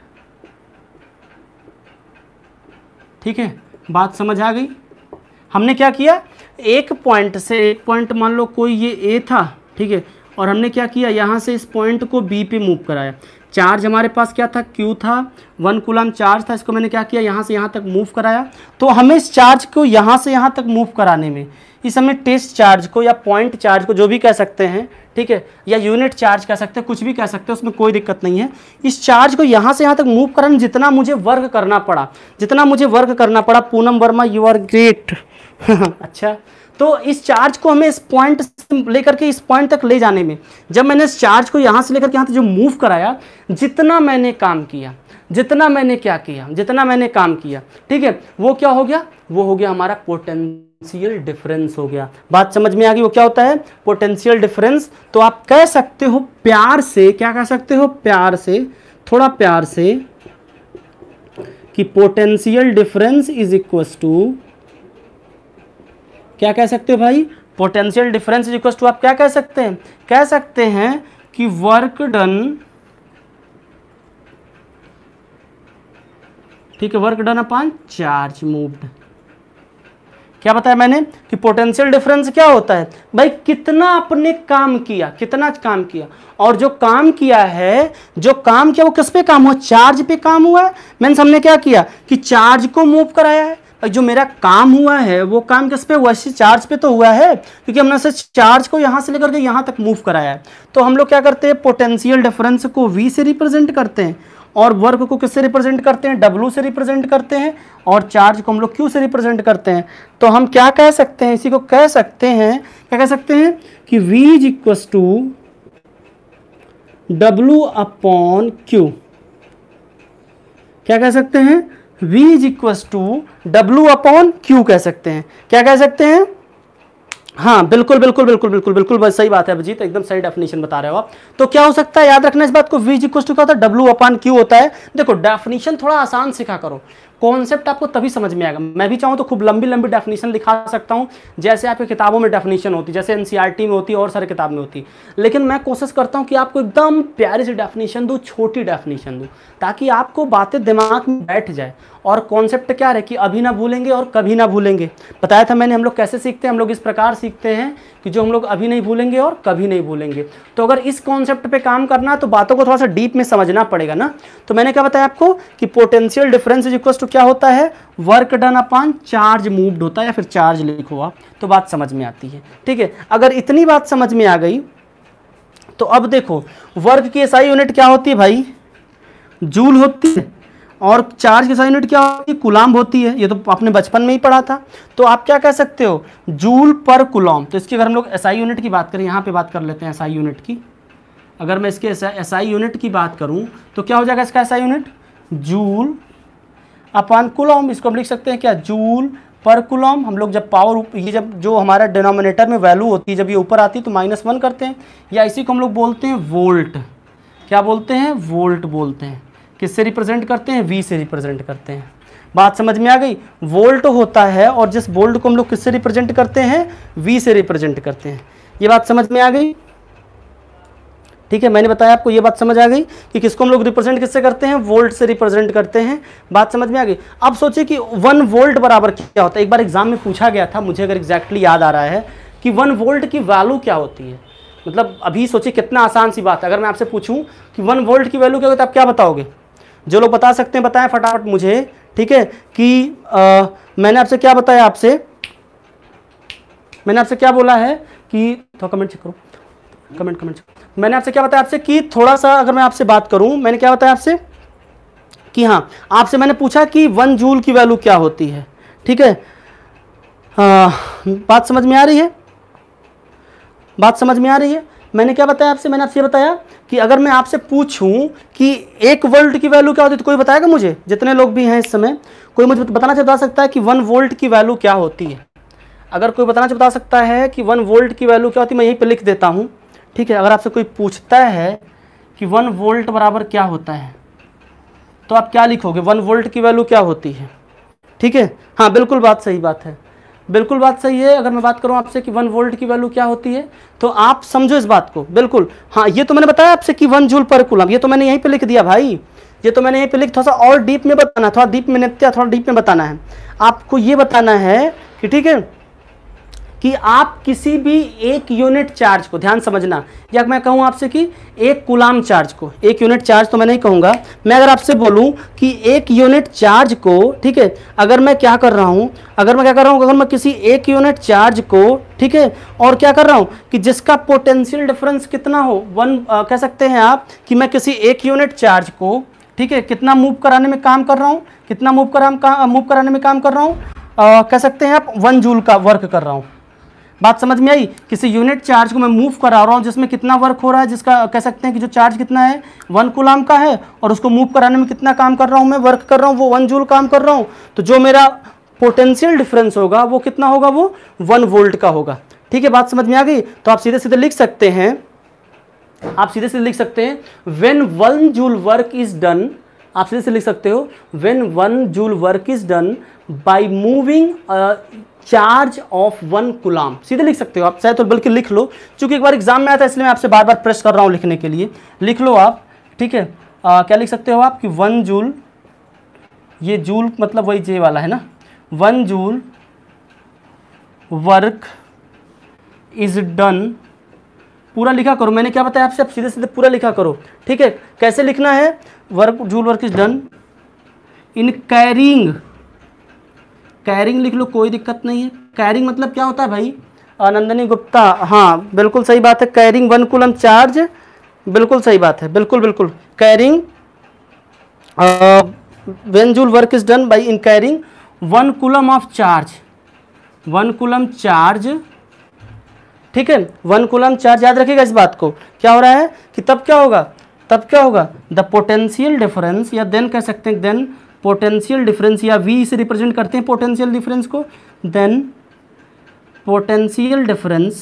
ठीक है, बात समझ आ गई। हमने क्या किया, एक पॉइंट से, एक पॉइंट मान लो कोई ये A था, ठीक है, और हमने क्या किया, यहाँ से इस पॉइंट को B पे मूव कराया। चार्ज हमारे पास क्या था, Q था, वन कूलम चार्ज था, इसको मैंने क्या किया, यहाँ से यहाँ तक मूव कराया। तो हमें इस चार्ज को यहाँ से यहाँ तक मूव कराने में, इस हमें टेस्ट चार्ज को या पॉइंट चार्ज को जो भी कह सकते हैं, ठीक है, या यूनिट चार्ज कह सकते हैं, कुछ भी कह सकते हैं, उसमें कोई दिक्कत नहीं है। इस चार्ज को यहाँ से यहाँ तक मूव कराने में जितना मुझे वर्क करना पड़ा, जितना मुझे वर्क करना पड़ा, Poonam Verma you are great अच्छा, तो इस चार्ज को हमें इस पॉइंट से लेकर के इस पॉइंट तक ले जाने में, जब मैंने इस चार्ज को यहाँ से लेकर के यहाँ तक जो मूव कराया, जितना मैंने काम किया, जितना मैंने क्या किया, जितना मैंने काम किया, ठीक है, वो क्या हो गया, वो हो गया हमारा पोटेंशियल डिफरेंस हो गया। बात समझ में आ गई, वो क्या होता है, पोटेंशियल डिफरेंस। तो आप कह सकते हो प्यार से, क्या कह सकते हो, प्यार से, थोड़ा प्यार से, कि potential difference is equal to, क्या कह सकते हो भाई, potential difference is equal to, आप क्या कह सकते हैं, कह सकते हैं कि वर्क डन, ठीक है, work done upon charge moved. क्या बताया मैंने कि पोटेंशियल डिफरेंस क्या होता है भाई, कितना आपने काम किया, कितना काम किया, और जो काम किया है, जो काम किया वो किस पे काम हुआ, चार्ज पे काम हुआ है। मैंने हमने क्या किया कि चार्ज को मूव कराया है, जो मेरा काम हुआ है वो काम किस पे हुआ, चार्ज पे तो हुआ है, क्योंकि हमने से चार्ज को यहाँ से लेकर के यहाँ तक मूव कराया है। तो हम लोग क्या करते हैं, पोटेंशियल डिफरेंस को V से रिप्रेजेंट करते हैं, और वर्क को किससे रिप्रेजेंट करते हैं, W से रिप्रेजेंट करते हैं, और चार्ज को हम लोग Q से रिप्रेजेंट करते हैं। तो हम क्या कह सकते हैं, इसी को कह सकते हैं, क्या कह सकते हैं कि V is equal to W upon Q, क्या कह सकते हैं, V is equal to W upon Q कह सकते हैं। क्या कह सकते हैं, हाँ बिल्कुल बिल्कुल बिल्कुल बिल्कुल बिल्कुल बस सही बात है अभिजीत, एकदम सही डेफिनेशन बता रहे हो आप। तो क्या हो सकता है, याद रखना इस बात को, v इक्वल टू क्या होता है, डब्ल्यू अपान क्यू होता है। देखो डेफिनेशन थोड़ा आसान सिखा करो, कॉन्सेप्ट आपको तभी समझ में आएगा। मैं भी चाहूँ तो खूब लंबी लंबी डेफिनेशन लिखा सकता हूँ, जैसे आपकी किताबों में डेफिनेशन होती है, जैसे एनसीईआरटी में होती है और सारे किताब में होती है, लेकिन मैं कोशिश करता हूँ कि आपको एकदम प्यारी सी डेफिनेशन दूँ, छोटी डेफिनेशन दूँ, ताकि आपको बातें दिमाग में बैठ जाए। और कॉन्सेप्ट क्या है कि अभी ना भूलेंगे और कभी ना भूलेंगे। बताया था मैंने हम लोग कैसे सीखते हैं, हम लोग इस प्रकार सीखते हैं कि जो हम लोग अभी नहीं भूलेंगे और कभी नहीं भूलेंगे। तो अगर इस कॉन्सेप्ट पे काम करना है तो बातों को थोड़ा सा डीप में समझना पड़ेगा ना। तो मैंने क्या बताया आपको कि potential difference is equal to क्या होता है, work done upon charge moved होता है, या फिर चार्ज लिखो आप, तो बात समझ में आती है। ठीक है, अगर इतनी बात समझ में आ गई तो अब देखो वर्क की एसआई यूनिट क्या होती है भाई, जूल होती है, और चार्ज की एसआई यूनिट क्या होती है, कूलाम्ब होती है। ये तो आपने बचपन में ही पढ़ा था। तो आप क्या कह सकते हो, जूल पर कूलाम्ब। तो इसकी अगर हम लोग एसआई यूनिट की बात करें, यहाँ पे बात कर लेते हैं एसआई यूनिट की। अगर मैं इसके एसआई यूनिट की बात करूँ तो क्या हो जाएगा इसका SI unit, joule upon coulomb. इसको हम लिख सकते हैं क्या, जूल पर कूलाम्ब। हम लोग जब पावर, ये जब जो हमारा डिनोमिनेटर में वैल्यू होती है, जब ये ऊपर आती है तो माइनस वन करते हैं, या इसी को हम लोग बोलते हैं वोल्ट। क्या बोलते हैं, वोल्ट बोलते हैं। किससे रिप्रेजेंट करते हैं, वी से रिप्रेजेंट करते हैं। बात समझ में आ गई, वोल्ट होता है और जिस वोल्ट को हम लोग किससे रिप्रेजेंट करते हैं, वी से रिप्रेजेंट करते हैं। ये बात समझ में आ गई। ठीक है, मैंने बताया आपको, ये बात समझ आ गई कि किसको हम लोग रिप्रेजेंट किससे करते हैं, वोल्ट से रिप्रेजेंट करते हैं। बात समझ में आ गई। अब सोचिए कि वन वोल्ट बराबर क्या होता है। एक बार एग्जाम में पूछा गया था, मुझे अगर एग्जैक्टली याद आ रहा है, कि वन वोल्ट की वैल्यू क्या होती है। मतलब अभी सोचिए कितना आसान सी बात है। अगर मैं आपसे पूछूं कि वन वोल्ट की वैल्यू क्या होती है, आप क्या बताओगे। जो लोग बता सकते हैं बताएं फटाफट मुझे। ठीक है, कि आ, मैंने आपसे क्या बताया, आपसे मैंने आपसे क्या बोला है कि, तो कमेंट चेक करो, कमेंट कमेंट मैंने आपसे क्या बताया आपसे कि थोड़ा सा अगर मैं आपसे बात करूं, मैंने क्या बताया आपसे कि हाँ, आपसे मैंने पूछा कि वन जूल की वैल्यू क्या होती है। ठीक है, आ, बात समझ में आ रही है, बात समझ में आ रही है। मैंने क्या बताया आपसे, मैंने आपसे बताया कि अगर मैं आपसे पूछूं कि एक वोल्ट की वैल्यू क्या होती है, तो कोई बताएगा मुझे, जितने लोग भी हैं इस समय, कोई मुझे बताना बता सकता है कि वन वोल्ट की वैल्यू क्या होती है। अगर कोई बताना बता सकता है कि वन वोल्ट की वैल्यू क्या होती है, मैं यहीं पे लिख देता हूं। ठीक है, अगर आपसे कोई पूछता है कि वन वोल्ट बराबर क्या होता है, तो आप क्या लिखोगे, वन वोल्ट की वैल्यू क्या होती है। ठीक है, हाँ बिल्कुल बात सही बात है, बिल्कुल बात सही है। अगर मैं बात करूं आपसे कि वन वोल्ट की वैल्यू क्या होती है, तो आप समझो इस बात को बिल्कुल। हाँ, ये तो मैंने बताया आपसे कि वन जूल पर कूलम, ये तो मैंने यहीं पे लिख दिया भाई, ये तो मैंने यहीं पे लिख, थोड़ा सा और डीप में बताना, थोड़ा डीप में नित्या थोड़ा डीप में बताना है आपको। ये बताना है कि ठीक है, कि आप किसी भी एक यूनिट चार्ज को, ध्यान समझना, या मैं कहूं आपसे कि एक कूलाम चार्ज को, एक यूनिट चार्ज तो मैं नहीं कहूंगा, मैं अगर आपसे बोलूं कि एक यूनिट चार्ज को, ठीक है, अगर मैं क्या कर रहा हूं, अगर मैं क्या कर रहा हूं, अगर मैं किसी एक यूनिट चार्ज को, ठीक है, और क्या कर रहा हूं कि जिसका पोटेंशियल डिफरेंस कितना हो, वन आ, कह सकते हैं आप कि मैं किसी एक यूनिट चार्ज को, ठीक है, कितना मूव कराने में काम कर रहा हूं, कितना मूव करा का, मूव कराने में काम कर रहा हूं, कह सकते हैं आप वन जूल का वर्क कर रहा हूं। बात समझ में आई, किसी यूनिट चार्ज को मैं मूव करा रहा हूँ जिसमें कितना वर्क हो रहा है, जिसका कह सकते हैं कि जो चार्ज कितना है, वन कूलाम का है, और उसको मूव कराने में कितना काम कर रहा हूँ मैं, वर्क कर रहा हूँ, वो वन जूल काम कर रहा हूँ। तो जो मेरा पोटेंशियल डिफरेंस होगा वो कितना होगा, वो वन वोल्ट का होगा। ठीक है, बात समझ में आ गई। तो आप सीधे सीधे लिख सकते हैं, आप सीधे सीधे लिख सकते हैं when one joule work is done, आप सीधे से लिख सकते हो when one joule work is done by moving charge of one coulomb, सीधे लिख सकते हो आप, चाहे तो बल्कि लिख लो, क्योंकि एक बार एग्जाम में आया था इसलिए मैं आपसे बार बार प्रेस कर रहा हूं लिखने के लिए, लिख लो आप। ठीक है, आ, क्या लिख सकते हो आप कि वन जूल, ये जूल मतलब वही जे वाला है ना, one joule work is done, पूरा लिखा करो। मैंने क्या बताया आपसे, आप सीधे सीधे पूरा लिखा करो। ठीक है, कैसे लिखना है, work joule work is done in carrying, carrying लिख लो, कोई दिक्कत नहीं है। कैरिंग मतलब क्या होता है भाई, नंदनी गुप्ता, हाँ बिल्कुल सही बात है, कैरिंग वन कूलम चार्ज, बिल्कुल सही बात है, बिल्कुल बिल्कुल, carrying when joule work is done by in carrying one coulomb of charge, one coulomb charge. ठीक है, वन कूलम चार्ज, याद रखिएगा इस बात को। क्या हो रहा है कि तब क्या होगा, तब क्या होगा, द पोटेंशियल डिफरेंस, या देन कह सकते हैं देन पोटेंशियल डिफरेंस, या वी से रिप्रेजेंट करते हैं पोटेंशियल डिफरेंस को, देन पोटेंशियल डिफरेंस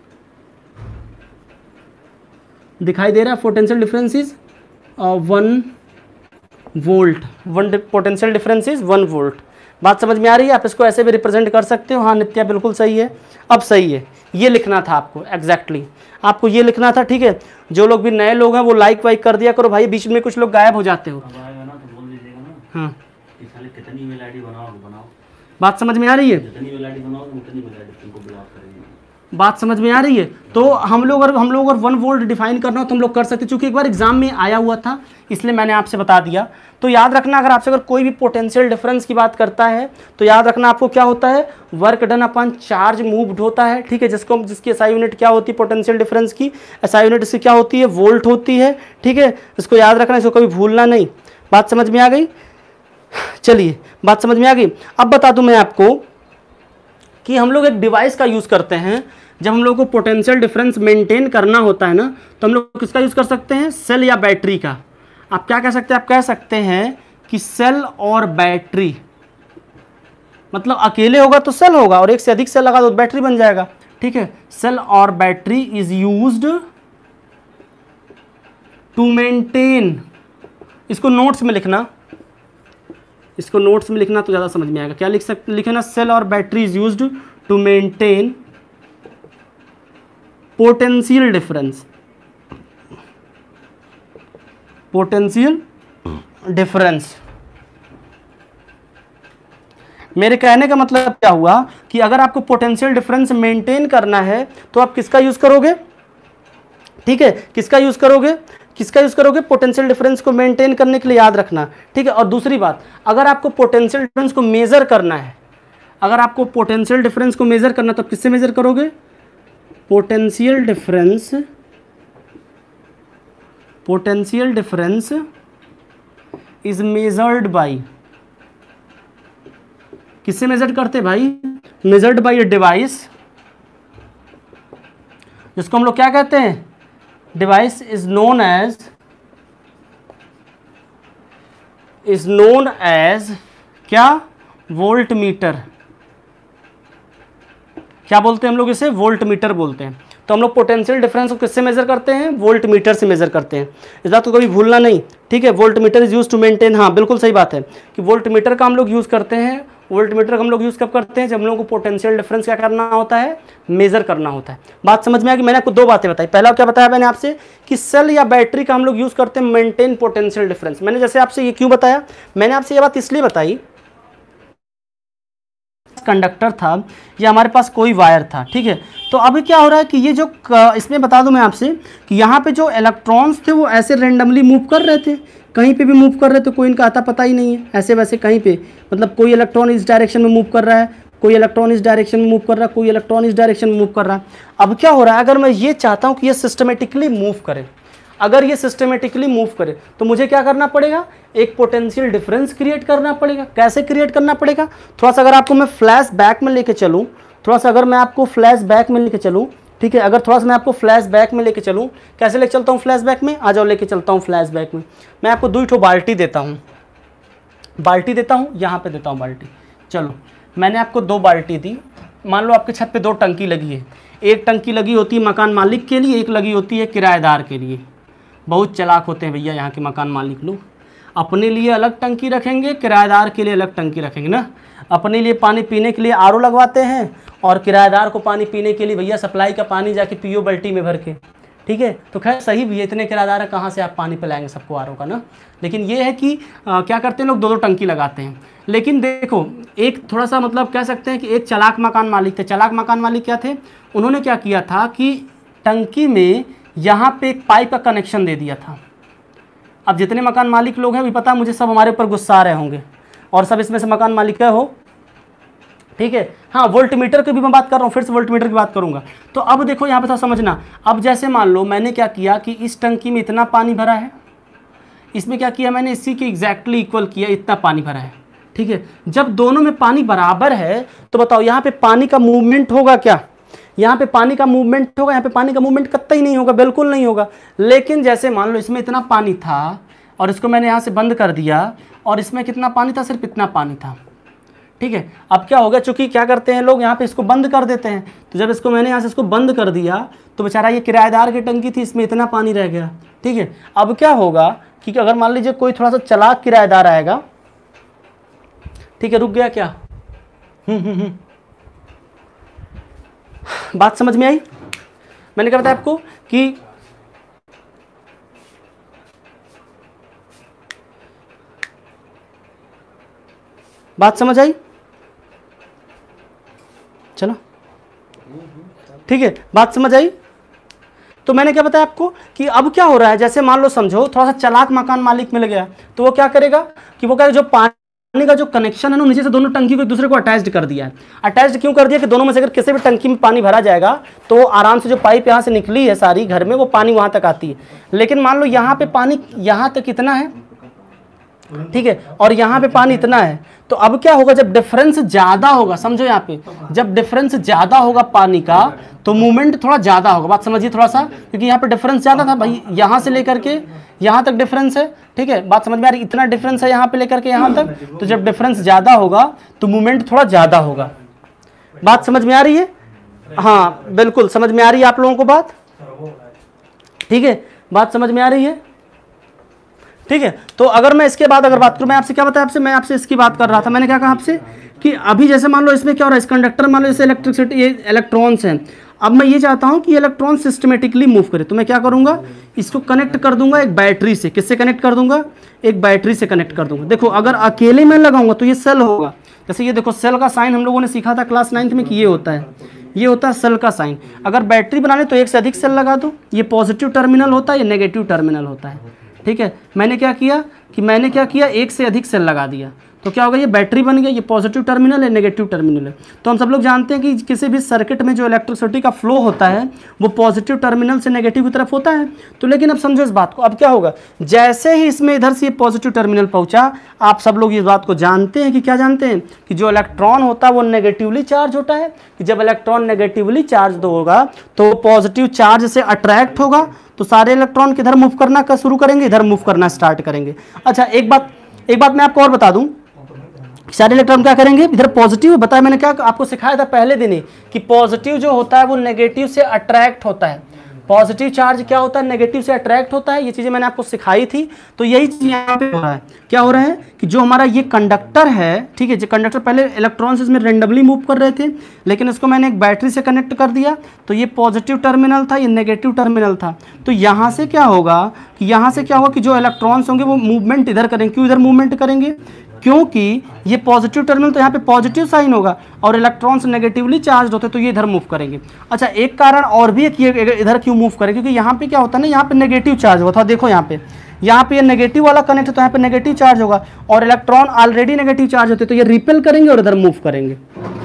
दिखाई दे रहा है, potential difference is one volt, one potential difference is one volt. बात समझ में आ रही है? आप इसको ऐसे भी रिप्रेजेंट कर सकते हो। हाँ नित्या बिल्कुल सही है, अब सही है, ये लिखना था आपको एग्जैक्टली exactly. आपको ये लिखना था, ठीक है। जो लोग भी नए लोग हैं वो लाइक वाइक कर दिया करो भाई, बीच में कुछ लोग गायब हो जाते हो। हाँ कितनी ईमेल आईडी बनाओ बनाओ। बात समझ में आ रही है? जितनी ईमेल आईडी बनाओ उतनी ईमेल आईडी तुमको ब्लॉक करेंगे। बात समझ में आ रही है? तो हम लोग अगर हम लोग अगर वन वोल्ट डिफाइन करना हो तो हम लोग कर सकते, चूंकि एक बार एग्जाम में आया हुआ था इसलिए मैंने आपसे बता दिया। तो याद रखना, अगर आपसे अगर कोई भी पोटेंशियल डिफरेंस की बात करता है तो याद रखना आपको क्या होता है, work done upon charge moved होता है, ठीक है। जिसको जिसकी एसआई यूनिट क्या होती है पोटेंशियल डिफरेंस की, एसआई यूनिट इसकी क्या होती है, वोल्ट होती है, ठीक है। इसको याद रखना, इसको कभी भूलना नहीं। बात समझ में आ गई? चलिए बात समझ में आ गई। अब बता दूं मैं आपको कि हम लोग एक डिवाइस का यूज़ करते हैं जब हम लोग को पोटेंशियल डिफरेंस मेंटेन करना होता है ना, तो हम लोग किसका यूज़ कर सकते हैं, सेल या बैटरी का। आप क्या कह सकते हैं, आप कह सकते हैं कि सेल और बैटरी, मतलब अकेले होगा तो सेल होगा और एक से अधिक सेल लगा तो बैटरी बन जाएगा, ठीक है। सेल और battery is used to maintain, इसको नोट्स में लिखना, इसको नोट्स में लिखना तो ज़्यादा समझ में आएगा। क्या लिख सकते, लिखना सेल और battery is used to maintain potential difference, potential difference. मेरे कहने का मतलब क्या हुआ कि अगर आपको पोटेंशियल डिफरेंस मेंटेन करना है तो आप किसका यूज करोगे, ठीक है, किसका यूज करोगे, किसका यूज करोगे, पोटेंशियल डिफरेंस को मेंटेन करने के लिए, याद रखना, ठीक है। और दूसरी बात, अगर आपको पोटेंशियल डिफरेंस को मेजर करना है, अगर आपको पोटेंशियल डिफरेंस को मेजर करना तो आप किससे मेजर करोगे, potential difference, potential difference is measured by, किससे मेजर करते भाई, मेजर्ड बाई ए डिवाइस, जिसको हम लोग क्या कहते हैं, device is known as, is known as क्या, वोल्ट मीटर। क्या बोलते हैं हम लोग इसे, वोल्ट मीटर बोलते हैं। तो हम लोग पोटेंशियल डिफरेंस को किससे मेजर करते हैं, वोल्ट मीटर से मेजर करते हैं। इस बात को कभी भूलना नहीं, ठीक है। Voltmeter is use to maintain, हाँ बिल्कुल सही बात है कि वोल्ट मीटर का हम लोग यूज करते हैं। वोल्ट मीटर का हम लोग यूज कब करते हैं, जब हम लोग को पोटेंशियल डिफरेंस क्या करना होता है, मेजर करना होता है। बात समझ में आ गई? मैंने आपको दो बातें बताई। पहला क्या बताया मैंने आपसे कि सेल या बैटरी का हम लोग यूज करते हैं मेंटेन पोटेंशियल डिफरेंस। मैंने जैसे आपसे ये क्यों बताया, मैंने आपसे ये बात इसलिए बताई, कंडक्टर था या हमारे पास कोई वायर था, ठीक है। तो अभी क्या हो रहा है कि ये जो, इसमें बता दूं मैं आपसे कि यहाँ पे जो इलेक्ट्रॉन्स थे वो ऐसे रेंडमली मूव कर रहे थे, कहीं पे भी मूव कर रहे थे, कोई इनका आता पता ही नहीं है, ऐसे वैसे कहीं पे, मतलब कोई इलेक्ट्रॉन इस डायरेक्शन में मूव कर रहा है, कोई इलेक्ट्रॉन इस डायरेक्शन में मूव कर रहा है, कोई इलेक्ट्रॉन इस डायरेक्शन में मूव कर रहा है। अब क्या हो रहा है, अगर मैं ये चाहता हूँ कि ये सिस्टमेटिकली मूव करे, अगर ये सिस्टमेटिकली मूव करे तो मुझे क्या करना पड़ेगा, एक पोटेंशियल डिफरेंस क्रिएट करना पड़ेगा। कैसे क्रिएट करना पड़ेगा, थोड़ा सा अगर आपको मैं फ्लैश बैक में लेके चलूँ, थोड़ा सा अगर मैं आपको फ्लैश बैक में लेके चलूँ, ठीक है, अगर थोड़ा सा मैं आपको फ्लैश बैक में लेके चलूँ, कैसे लेके चलता हूँ फ्लैश बैक में, आ जाओ लेके चलता हूँ फ्लैश बैक में। मैं आपको दो ठो बाल्टी देता हूँ, बाल्टी देता हूँ, यहाँ पे देता हूँ बाल्टी। चलो मैंने आपको दो बाल्टी दी, मान लो आपके छत पे दो टंकी लगी है, एक टंकी लगी होती है मकान मालिक के लिए, एक लगी होती है किराएदार के लिए। बहुत चालाक होते हैं भैया यहाँ के मकान मालिक लोग, अपने लिए अलग टंकी रखेंगे, किराएदार के लिए अलग टंकी रखेंगे ना। अपने लिए पानी पीने के लिए आर ओ लगवाते हैं और किराएदार को पानी पीने के लिए भैया सप्लाई का पानी जाके पियो बाल्टी में भर के, ठीक है। तो खैर सही भी है, इतने किराएदार है कहाँ से आप पानी पिलाएंगे सबको आर ओ का ना। लेकिन ये है कि आ, क्या करते हैं लोग, दो दो टंकी लगाते हैं। लेकिन देखो एक थोड़ा सा मतलब कह सकते हैं कि एक चालाक मकान मालिक थे। चालाक मकान मालिक क्या थे, उन्होंने क्या किया था कि टंकी में यहाँ पे एक पाइप का कनेक्शन दे दिया था। अब जितने मकान मालिक लोग हैं भी पता मुझे सब हमारे ऊपर गुस्सा आ रहे होंगे और सब इसमें से मकान मालिक है हो, ठीक है। हाँ वोल्ट मीटर की भी मैं बात कर रहा हूँ, फिर से वोल्ट मीटर की बात करूँगा। तो अब देखो यहाँ पे था समझना, अब जैसे मान लो मैंने क्या किया कि इस टंकी में इतना पानी भरा है, इसमें क्या किया मैंने, इसी के एग्जैक्टली इक्वल किया, इतना पानी भरा है, ठीक है। जब दोनों में पानी बराबर है तो बताओ यहाँ पे पानी का मूवमेंट होगा क्या, यहाँ पे पानी का मूवमेंट होगा, यहाँ पे पानी का मूवमेंट कतई नहीं होगा, बिल्कुल नहीं होगा। लेकिन जैसे मान लो इसमें इतना पानी था और इसको मैंने यहाँ से बंद कर दिया और इसमें कितना पानी था, सिर्फ इतना पानी था, ठीक है। अब क्या होगा, चूंकि क्या करते हैं लोग यहाँ पे इसको बंद कर देते हैं, तो जब इसको मैंने यहाँ से इसको बंद कर दिया तो बेचारा ये किराएदार की टंकी थी, इसमें इतना पानी रह गया। ठीक है, अब क्या होगा कि अगर मान लीजिए कोई थोड़ा सा चालाक किराएदार आएगा, ठीक है, रुक गया क्या? हम्म हम्म हम्म बात समझ में आई? मैंने क्या बताया आपको कि बात समझ आई? चलो ठीक है, बात समझ आई। तो मैंने क्या बताया आपको कि अब क्या हो रहा है, जैसे मान लो समझो थोड़ा सा चालाक मकान मालिक मिल गया, तो वो क्या करेगा कि वो क्या, जो पानी का जो कनेक्शन है ना, नीचे से दोनों टंकी को एक दूसरे को अटैच्ड कर दिया है। अटैच्ड क्यों कर दिया कि दोनों में से अगर किसी भी टंकी में पानी भरा जाएगा तो आराम से जो पाइप यहाँ से निकली है सारी घर में, वो पानी वहाँ तक आती है। लेकिन मान लो यहाँ पे पानी यहाँ तक इतना है, ठीक है, और यहाँ पे पानी इतना है, तो अब क्या होगा, जब डिफरेंस ज्यादा होगा, समझो यहाँ पे जब डिफरेंस ज्यादा होगा पानी का तो मूवमेंट थोड़ा ज्यादा होगा। बात समझिए थोड़ा सा, क्योंकि यहाँ पे डिफरेंस ज्यादा था भाई, यहाँ से लेकर के यहाँ तक डिफरेंस है। ठीक है, बात समझ में आ रही? इतना डिफरेंस है यहाँ पे लेकर के यहाँ तक, तो जब डिफरेंस ज्यादा होगा तो मूवमेंट थोड़ा ज्यादा होगा। बात समझ में आ रही है? हाँ बिल्कुल समझ में आ रही है आप लोगों को बात? ठीक है, बात समझ में आ रही है? ठीक है, तो अगर मैं इसके बाद अगर बात करूं, मैं आपसे क्या बताया, आपसे मैं आपसे इसकी बात कर रहा था। मैंने क्या कहा आपसे कि अभी जैसे मान लो इसमें क्या हो रहा है, इस कंडक्टर मान लो जैसे इलेक्ट्रिसिटी, ये इलेक्ट्रॉन्स हैं। अब मैं ये चाहता हूं कि इलेक्ट्रॉन सिस्टमेटिकली मूव करे, तो मैं क्या करूंगा, इसको कनेक्ट कर दूंगा एक बैटरी से। किससे कनेक्ट कर दूंगा? एक बैटरी से कनेक्ट कर दूंगा। देखो अगर अकेले में लगाऊंगा तो ये सेल होगा, जैसे ये देखो सेल का साइन हम लोगों ने सीखा था क्लास नाइन्थ में कि ये होता है, ये होता है सेल का साइन। अगर बैटरी बनाने तो एक से अधिक सेल लगा दो, ये पॉजिटिव टर्मिनल होता है, ये नेगेटिव टर्मिनल होता है। ठीक है, मैंने क्या किया कि मैंने क्या किया, एक से अधिक सेल लगा दिया, तो क्या होगा, ये बैटरी बन गया, ये पॉजिटिव टर्मिनल है, नेगेटिव टर्मिनल है। तो हम सब लोग जानते हैं कि किसी भी सर्किट में जो इलेक्ट्रिसिटी का फ्लो होता है वो पॉजिटिव टर्मिनल से नेगेटिव की तरफ होता है। तो लेकिन अब समझो इस बात को, अब क्या होगा, जैसे ही इसमें इधर से ये पॉजिटिव टर्मिनल पहुंचा, आप सब लोग इस बात को जानते हैं कि क्या जानते हैं कि जो इलेक्ट्रॉन होता है वो नेगेटिवली चार्ज होता है, कि जब इलेक्ट्रॉन नेगेटिवली चार्ज होगा तो पॉजिटिव चार्ज से अट्रैक्ट होगा, तो सारे इलेक्ट्रॉन किधर मूव करना का शुरू करेंगे, इधर मूव करना स्टार्ट करेंगे। अच्छा एक बात एक बात मैं आपको और बता दूं, सारे इलेक्ट्रॉन क्या करेंगे, इधर पॉजिटिव बताया मैंने, क्या आपको सिखाया था पहले दिन ही कि पॉजिटिव जो होता है वो नेगेटिव से अट्रैक्ट होता है। पॉजिटिव चार्ज क्या होता है, नेगेटिव से अट्रैक्ट होता है। ये चीजें मैंने आपको सिखाई थी। तो यही चीज यहाँ पे हो रहा है, क्या हो रहा है कि जो हमारा ये कंडक्टर है, ठीक है, जो कंडक्टर पहले इलेक्ट्रॉन्स इसमें रेंडमली मूव कर रहे थे, लेकिन इसको मैंने एक बैटरी से कनेक्ट कर दिया, तो ये पॉजिटिव टर्मिनल था, ये नेगेटिव टर्मिनल था। तो यहाँ से क्या होगा कि यहाँ से क्या होगा कि जो इलेक्ट्रॉन्स होंगे वो मूवमेंट इधर करेंगे। क्यों इधर मूवमेंट करेंगे? क्योंकि ये पॉजिटिव टर्मिनल तो यहाँ पे पॉजिटिव साइन होगा और इलेक्ट्रॉन्स नेगेटिवली चार्ज होते तो ये इधर मूव करेंगे। अच्छा एक कारण और भी है कि इधर क्यों मूव करें, क्योंकि यहाँ पे क्या होता है ना, यहाँ पे नेगेटिव चार्ज होता है। देखो यहाँ पे यहाँ पे ये नेगेटिव वाला कनेक्ट है तो यहाँ पे नेगेटिव चार्ज होगा, और इलेक्ट्रॉन ऑलरेडी नेगेटिव चार्ज होते तो ये रिपेल करेंगे और इधर मूव करेंगे।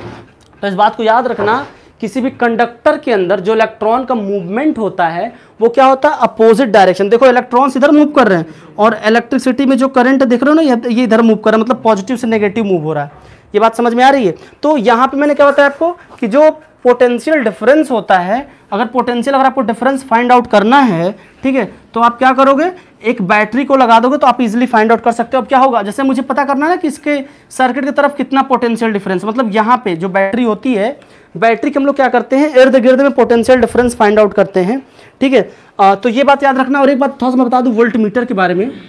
तो इस बात को याद रखना, किसी भी कंडक्टर के अंदर जो इलेक्ट्रॉन का मूवमेंट होता है वो क्या होता है, अपोजिट डायरेक्शन। देखो इलेक्ट्रॉन्स इधर मूव कर रहे हैं और इलेक्ट्रिसिटी में जो करंट देख रहे हो ना, ये इधर मूव कर रहा है, मतलब पॉजिटिव से नेगेटिव मूव हो रहा है। ये बात समझ में आ रही है? तो यहाँ पे मैंने क्या बताया आपको कि जो पोटेंशियल डिफरेंस होता है, अगर पोटेंशियल अगर आपको डिफरेंस फाइंड आउट करना है, ठीक है, तो आप क्या करोगे, एक बैटरी को लगा दोगे तो आप इजीली फाइंड आउट कर सकते हो। अब क्या होगा, जैसे मुझे पता करना है ना कि इसके सर्किट की तरफ कितना पोटेंशियल डिफरेंस, मतलब यहाँ पे जो बैटरी होती है, बैटरी के हम लोग क्या करते हैं, इर्द गिर्द में पोटेंशियल डिफरेंस फाइंड आउट करते हैं। ठीक है, आ, तो ये बात याद रखना। और एक बात थोड़ा सा मैं बता दूं वोल्ट मीटर के बारे में,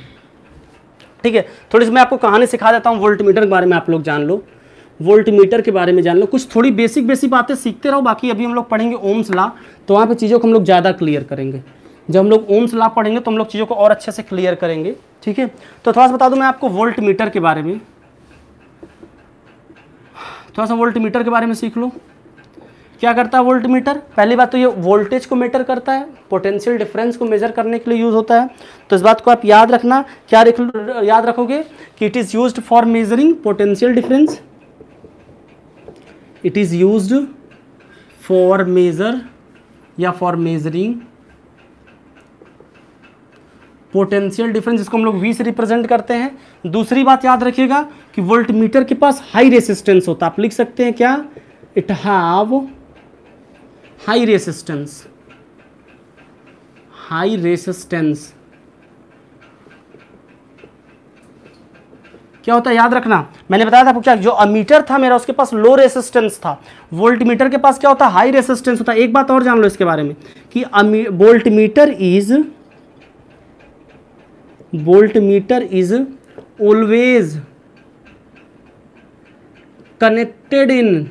ठीक है, थोड़ी सी मैं आपको कहानी सिखा देता हूँ वोल्ट मीटर के बारे में, आप लोग जान लो, वोल्ट मीटर के बारे में जान लो, कुछ थोड़ी बेसिक बेसिक बातें सीखते रहो। बाकी अभी हम लोग पढ़ेंगे ओम्स लॉ, तो वहाँ पे चीज़ों को हम लोग ज़्यादा क्लियर करेंगे। जब हम लोग ओम्स लॉ पढ़ेंगे तो हम लोग चीज़ों को और अच्छे से क्लियर करेंगे। ठीक है, तो थोड़ा सा बता दूं मैं आपको वोल्ट मीटर के बारे में, थोड़ा सा वोल्ट मीटर के बारे में सीख लो। क्या करता है वोल्ट मीटर? पहली बात तो ये वोल्टेज को मेजर करता है, पोटेंशियल डिफरेंस को मेजर करने के लिए यूज होता है। तो इस बात को आप याद रखना। क्या याद रखोगे कि it is used for measuring potential difference, it is used for measure या फॉर मेजरिंग पोटेंशियल डिफरेंस, इसको हम लोग वी से रिप्रेजेंट करते हैं। दूसरी बात याद रखिएगा कि वोल्ट मीटर के पास हाई रेसिस्टेंस होता है। आप लिख सकते हैं क्या, it have high resistance, high resistance. क्या होता है याद रखना, मैंने बताया था आपको क्या, जो अमीटर था मेरा उसके पास लो रेसिस्टेंस था, वोल्ट मीटर के पास क्या होता है हाई रेसिस्टेंस होता है। एक बात और जान लो इसके बारे में कि voltmeter is voltmeter is always connected in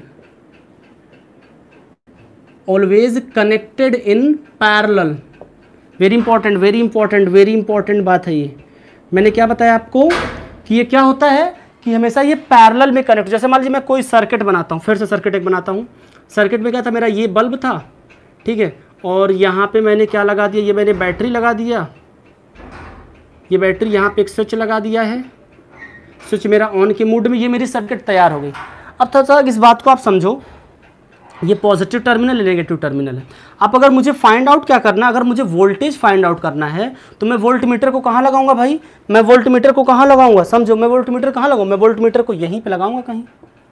always connected in parallel. Very important very important very important बात है ये। मैंने क्या बताया आपको कि ये क्या होता है कि हमेशा ये पैरेलल में कनेक्ट, जैसे मान लीजिए मैं कोई सर्किट बनाता हूँ, फिर से सर्किट एक बनाता हूँ। सर्किट में क्या था मेरा, ये बल्ब था, ठीक है, और यहाँ पे मैंने क्या लगा दिया, ये मैंने बैटरी लगा दिया, ये बैटरी यहाँ पे एक स्विच लगा दिया है, स्विच मेरा ऑन के मूड में, ये मेरी सर्किट तैयार हो गई। अब थोड़ा सा इस बात को आप समझो, ये पॉजिटिव टर्मिनल है, नेगेटिव टर्मिनल है। अब अगर मुझे फाइंड आउट क्या करना, अगर मुझे वोल्टेज फाइंड आउट करना है तो मैं वोल्ट मीटर को कहाँ लगाऊंगा भाई, मैं वोल्ट मीटर को कहाँ लगाऊंगा, समझो, मैं वोल्ट मीटर कहाँ लगाऊंगा, मैं वोल्ट मीटर को यहीं पे लगाऊंगा कहीं।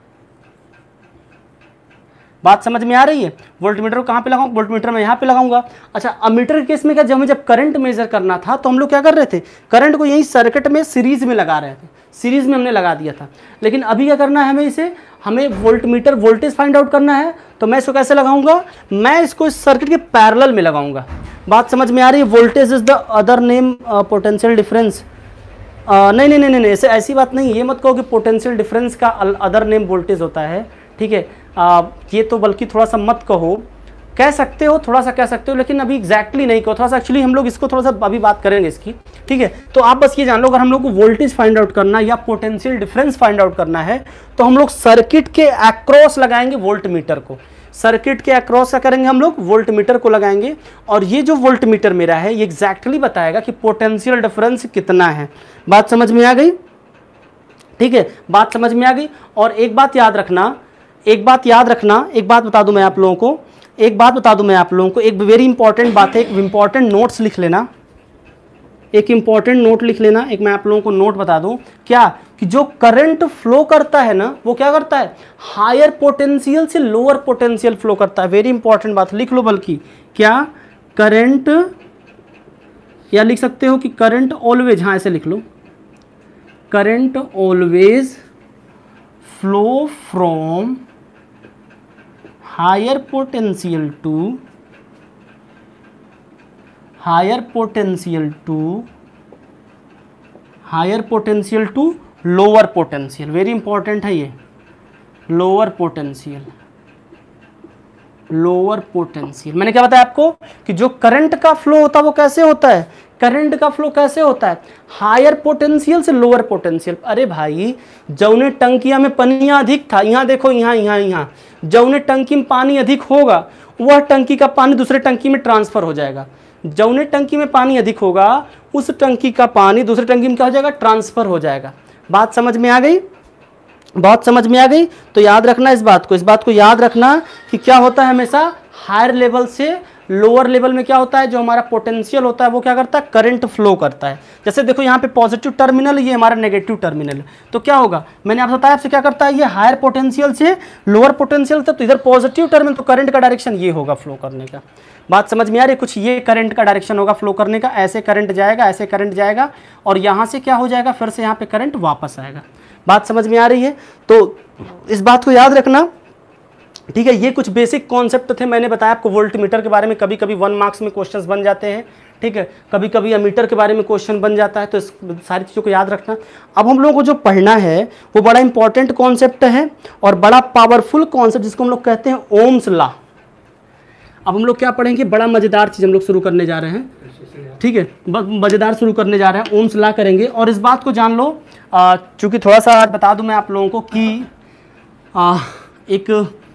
बात समझ में आ रही है, वोल्ट मीटर को कहाँ पे लगाऊंगा, वोल्ट मीटर में यहाँ पे लगाऊंगा। अच्छा, अमीटर के केस में क्या, जब हमें जब करंट मेजर करना था तो हम लोग क्या कर रहे थे, करंट को यहीं सर्किट में सीरीज में लगा रहे थे, सीरीज में हमने लगा दिया था। लेकिन अभी क्या करना है हमें, इसे हमें voltmeter voltage find out करना है, तो मैं इसको कैसे लगाऊंगा, मैं इसको इस सर्किट के पैरेलल में लगाऊंगा। बात समझ में आ रही है, voltage is the other name potential difference. नहीं नहीं नहीं नहीं ऐसे ऐसी बात नहीं, ये मत कहो कि पोटेंशियल डिफरेंस का अदर नेम वोल्टेज होता है, ठीक है, uh, ये तो बल्कि थोड़ा सा मत कहो, कह सकते हो, थोड़ा सा कह सकते हो, लेकिन अभी एग्जैक्टली नहीं कहो, थोड़ा सा एक्चुअली हम लोग इसको थोड़ा सा अभी बात करेंगे इसकी, ठीक है। तो आप बस ये जान लो, अगर हम लोग को वोल्टेज फाइंड आउट करना या पोटेंशियल डिफरेंस फाइंड आउट करना है तो हम लोग सर्किट के अक्रॉस लगाएंगे वोल्ट मीटर को, सर्किट के अक्रॉस क्या करेंगे हम लोग, वोल्ट मीटर को लगाएंगे, और ये जो वोल्ट मीटर मेरा है ये एग्जैक्टली बताएगा कि पोटेंशियल डिफरेंस कितना है। बात समझ में आ गई, ठीक है, बात समझ में आ गई। और एक बात याद रखना, एक बात याद रखना, एक बात बता दूं मैं आप लोगों को, एक बात बता दूं मैं आप लोगों को, एक वेरी इंपॉर्टेंट बात है, एक इंपॉर्टेंट नोट्स लिख लेना, एक इंपॉर्टेंट नोट लिख लेना, एक मैं आप लोगों को नोट बता दूं, क्या कि जो करंट फ्लो करता है ना वो क्या करता है, हायर पोटेंशियल से लोअर पोटेंशियल फ्लो करता है। वेरी इंपॉर्टेंट बात लिख लो, बल्कि क्या, करंट, या लिख सकते हो कि करंट ऑलवेज, हाँ ऐसे लिख लो, current always flow from higher potential to higher potential to higher potential to lower potential। Very important है ये, लोअर पोटेंशियल, लोअर पोटेंशियल। मैंने क्या बताया आपको कि जो करंट का फ्लो होता है वो कैसे होता है, करंट का फ्लो कैसे होता है, हायर पोटेंशियल से लोअर पोटेंशियल। अरे भाई, जौने टंकिया में पानी अधिक था, यहाँ देखो, यहाँ यहाँ यहाँ जौने टंकी में पानी अधिक होगा वह टंकी का पानी दूसरे टंकी में ट्रांसफर हो जाएगा, जौने टंकी में पानी अधिक होगा उस टंकी का पानी दूसरे टंकी में क्या हो जाएगा, ट्रांसफर हो जाएगा। बात समझ में आ गई, बात समझ में आ गई। तो याद रखना इस बात को, इस बात को याद रखना कि क्या होता है, हमेशा हायर लेवल से लोअर लेवल में क्या होता है, जो हमारा पोटेंशियल होता है वो क्या करता है, करंट फ्लो करता है। जैसे देखो यहाँ पे पॉजिटिव टर्मिनल, ये हमारा नेगेटिव टर्मिनल, तो क्या होगा, मैंने आपसे बताया आपसे क्या करता है, ये हायर पोटेंशियल से लोअर पोटेंशियल तक, तो इधर पॉजिटिव टर्मिनल, तो करंट का डायरेक्शन ये होगा फ्लो करने का। बात समझ में आ रही है, कुछ ये करंट का डायरेक्शन होगा फ्लो करने का, ऐसे करंट जाएगा, ऐसे करंट जाएगा, और यहाँ से क्या हो जाएगा, फिर से यहाँ पे करंट वापस आएगा। बात समझ में आ रही है, तो इस बात को याद रखना, ठीक है। ये कुछ बेसिक कॉन्सेप्ट थे, मैंने बताया आपको वोल्ट मीटर के बारे में, कभी कभी वन मार्क्स में क्वेश्चंस बन जाते हैं, ठीक है, कभी कभी अमीटर के बारे में क्वेश्चन बन जाता है, तो इस सारी चीज़ों को याद रखना। अब हम लोगों को जो पढ़ना है वो बड़ा इंपॉर्टेंट कॉन्सेप्ट है और बड़ा पावरफुल कॉन्सेप्ट, जिसको हम लोग कहते हैं ओम्स लॉ। अब हम लोग क्या पढ़ेंगे, बड़ा मज़ेदार चीज़ हम लोग शुरू करने जा रहे हैं, ठीक है, मज़ेदार शुरू करने जा रहे हैं, ओम्स लॉ करेंगे। और इस बात को जान लो, चूँकि थोड़ा सा बता दूँ मैं आप लोगों को कि आ, एक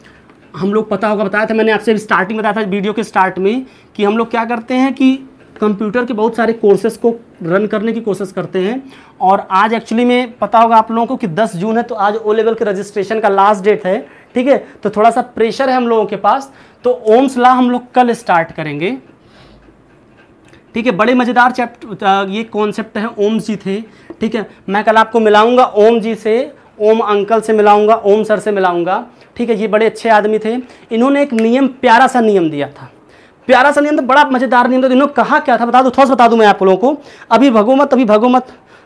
हम लोग, पता होगा, बताया था मैंने आपसे स्टार्टिंग बताया था वीडियो के स्टार्ट में, कि हम लोग क्या करते हैं कि कंप्यूटर के बहुत सारे कोर्सेज़ को रन करने की कोशिश करते हैं। और आज एक्चुअली में पता होगा आप लोगों को कि दस जून है, तो आज ओ लेवल के रजिस्ट्रेशन का लास्ट डेट है, ठीक है, तो थोड़ा सा प्रेशर है हम लोगों के पास। तो ओम्स लॉ हम लोग कल स्टार्ट करेंगे, ठीक है, बड़े मज़ेदार चैप्टर, ये कॉन्सेप्ट है, ओम्स जी थे, ठीक है। मैं कल आपको मिलाऊंगा ओम जी से, ओम अंकल से मिलाऊंगा, ओम सर से मिलाऊंगा, ठीक है। ये बड़े अच्छे आदमी थे, इन्होंने एक नियम, प्यारा सा नियम दिया था, प्यारा सा नियम, तो बड़ा मजेदार नियम था। इन्होंने कहा क्या था, बता दो, थोड़ा सा बता दूं मैं आप लोगों को, अभी भगो मत, अभी भगो मत,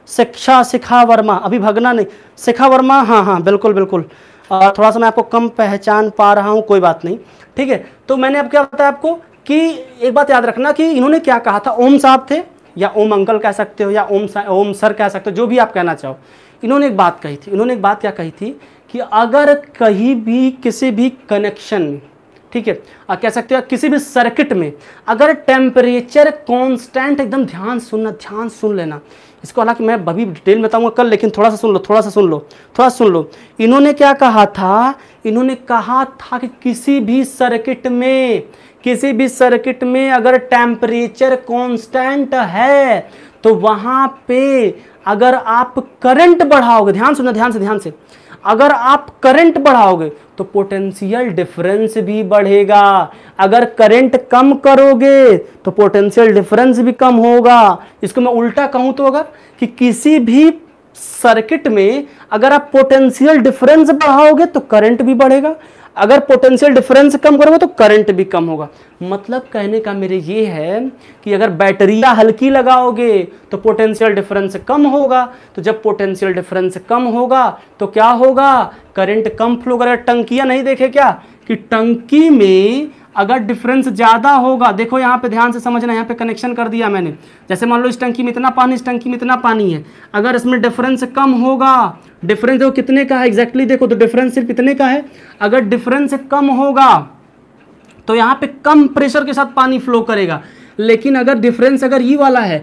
शिक्षा शिखा वर्मा, अभी भगना नहीं, शिखा वर्मा, हाँ हाँ बिल्कुल बिल्कुल। आ, थोड़ा सा मैं आपको कम पहचान पा रहा हूँ, कोई बात नहीं, ठीक है। तो मैंने अब क्या बताया आपको कि एक बात याद रखना कि इन्होंने क्या कहा था, ओम साहब थे या ओम अंकल कह सकते हो या ओम ओम सर कह सकते हो, जो भी आप कहना चाहो। इन्होंने एक बात कही थी, इन्होंने एक बात क्या कही थी कि अगर कहीं भी किसी भी कनेक्शन में, ठीक है, आप कह सकते हो किसी भी सर्किट में अगर टेम्परेचर कांस्टेंट, एकदम ध्यान सुनना, ध्यान सुन लेना इसको, हालांकि मैं अभी डिटेल में बताऊंगा कल, लेकिन थोड़ा सा सुन लो, थोड़ा सा सुन लो, थोड़ा सुन लो। इन्होंने क्या कहा था, इन्होंने कहा था कि किसी भी सर्किट में, किसी भी सर्किट में अगर टेम्परेचर कांस्टेंट है तो वहां पे अगर आप करंट बढ़ाओगे, ध्यान सुनना, ध्यान से ध्यान से, अगर आप करंट बढ़ाओगे तो पोटेंशियल डिफरेंस भी बढ़ेगा, अगर करंट कम करोगे तो पोटेंशियल डिफरेंस भी कम होगा। इसको मैं उल्टा कहूं तो अगर कि किसी भी सर्किट में अगर आप पोटेंशियल डिफरेंस बढ़ाओगे तो करंट भी बढ़ेगा, अगर पोटेंशियल डिफरेंस कम करोगे तो करंट भी कम होगा। मतलब कहने का मेरे ये है कि अगर बैटरियां हल्की लगाओगे तो पोटेंशियल डिफरेंस कम होगा, तो जब पोटेंशियल डिफरेंस कम होगा तो क्या होगा, करंट कम फ्लो करेगा। टंकियां नहीं देखे क्या कि टंकी में अगर डिफरेंस ज़्यादा होगा, देखो यहाँ पे ध्यान से समझना, यहाँ पे कनेक्शन कर दिया मैंने, जैसे मान लो इस टंकी में इतना पानी, इस टंकी में इतना पानी है, अगर इसमें डिफरेंस कम होगा, डिफरेंस देखो कितने का है एग्जैक्टली, देखो तो डिफरेंस सिर्फ इतने का है, अगर डिफरेंस कम होगा तो यहाँ पे कम प्रेशर के साथ पानी फ्लो करेगा, लेकिन अगर डिफरेंस अगर ये वाला है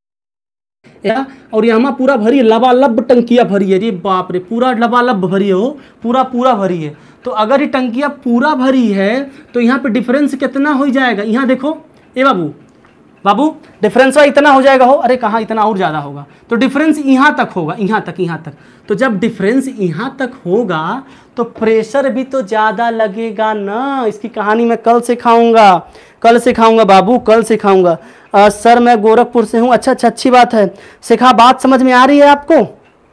या और यहाँ पूरा भरी है, लबालब टंकियाँ भरी है, ये बाप रे पूरा लबालब भरी है, हो पूरा पूरा भरी है, तो अगर ये टंकियाँ पूरा भरी है तो यहाँ पे डिफरेंस कितना हो जाएगा, यहाँ देखो ए बाबू बाबू डिफरेंस इतना हो जाएगा, हो अरे कहाँ इतना और ज़्यादा होगा, तो डिफरेंस यहाँ तक होगा, यहाँ तक यहाँ तक, तो जब डिफरेंस यहाँ तक होगा तो प्रेशर भी तो ज़्यादा लगेगा ना। इसकी कहानी मैं कल सिखाऊंगा, कल सिखाऊंगा बाबू, कल सिखाऊंगा। आ, सर मैं गोरखपुर से हूँ, अच्छा अच्छा अच्छी बात है। शिखा बात समझ में आ रही है आपको,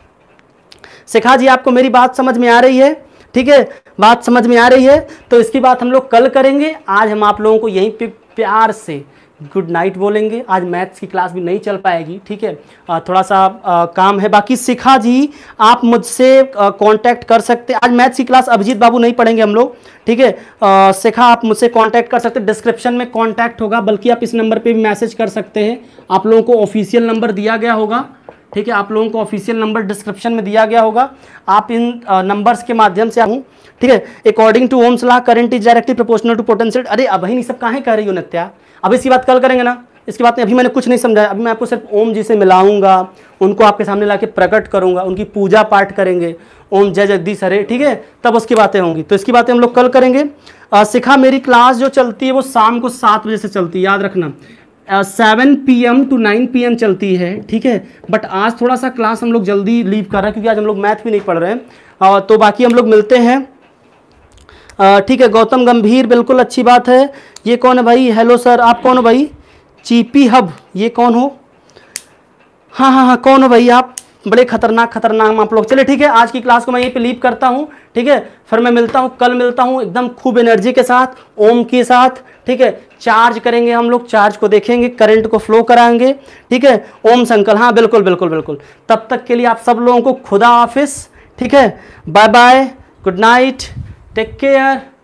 शिखा जी आपको मेरी बात समझ में आ रही है, ठीक है, बात समझ में आ रही है, तो इसकी बात हम लोग कल करेंगे। आज हम आप लोगों को यहीं पे प्यार से गुड नाइट बोलेंगे, आज मैथ्स की क्लास भी नहीं चल पाएगी, ठीक है, आ, थोड़ा सा आ, काम है। बाकी शिखा जी आप मुझसे कांटेक्ट कर सकते, आज मैथ्स की क्लास अभिजीत बाबू नहीं पढ़ेंगे हम लोग, ठीक है। शिखा आप मुझसे कांटेक्ट कर सकते, डिस्क्रिप्शन में कांटेक्ट होगा, बल्कि आप इस नंबर पे भी मैसेज कर सकते हैं, आप लोगों को ऑफिशियल नंबर दिया गया होगा, ठीक है, आप लोगों को ऑफिशियल नंबर डिस्क्रिप्शन में दिया गया होगा, आप इन नंबर्स के माध्यम से आऊँ, ठीक है। According to Ohm's law current is directly proportional to potential, अरे अब ही नहीं सब काहे कह रही हो नित्या, अब इसकी बात कल करेंगे ना, इसकी बात नहीं, अभी मैंने कुछ नहीं समझाया, अभी मैं आपको सिर्फ ओम जी से मिलाऊंगा, उनको आपके सामने लाके प्रकट करूंगा, उनकी पूजा पाठ करेंगे, ओम जय जगदीश हरे, ठीक है, तब उसकी बातें होंगी, तो इसकी बातें हम लोग कल करेंगे। शिखा मेरी क्लास जो चलती है वो शाम को सात बजे से चलती है, याद रखना, seven P M to nine P M चलती है, ठीक है, बट आज थोड़ा सा क्लास हम लोग जल्दी लीव कर रहे हैं क्योंकि आज हम लोग मैथ भी नहीं पढ़ रहे हैं, तो बाकी हम लोग मिलते हैं, ठीक है। गौतम गंभीर बिल्कुल अच्छी बात है, ये कौन है भाई, हेलो सर आप कौन हो भाई, चीपी हब ये कौन हो, हाँ हाँ हाँ कौन हो भाई आप, बड़े खतरनाक खतरनाक आप लोग। चलिए ठीक है, आज की क्लास को मैं यहीं पे लीव करता हूँ, ठीक है, फिर मैं मिलता हूँ कल, मिलता हूँ एकदम खूब एनर्जी के साथ, ओम के साथ, ठीक है, चार्ज करेंगे हम लोग, चार्ज को देखेंगे, करंट को फ्लो कराएंगे, ठीक है, ओम संकल, हाँ बिल्कुल बिल्कुल बिल्कुल। तब तक के लिए आप सब लोगों को खुदा हाफिज, ठीक है, bye bye, good night, take care.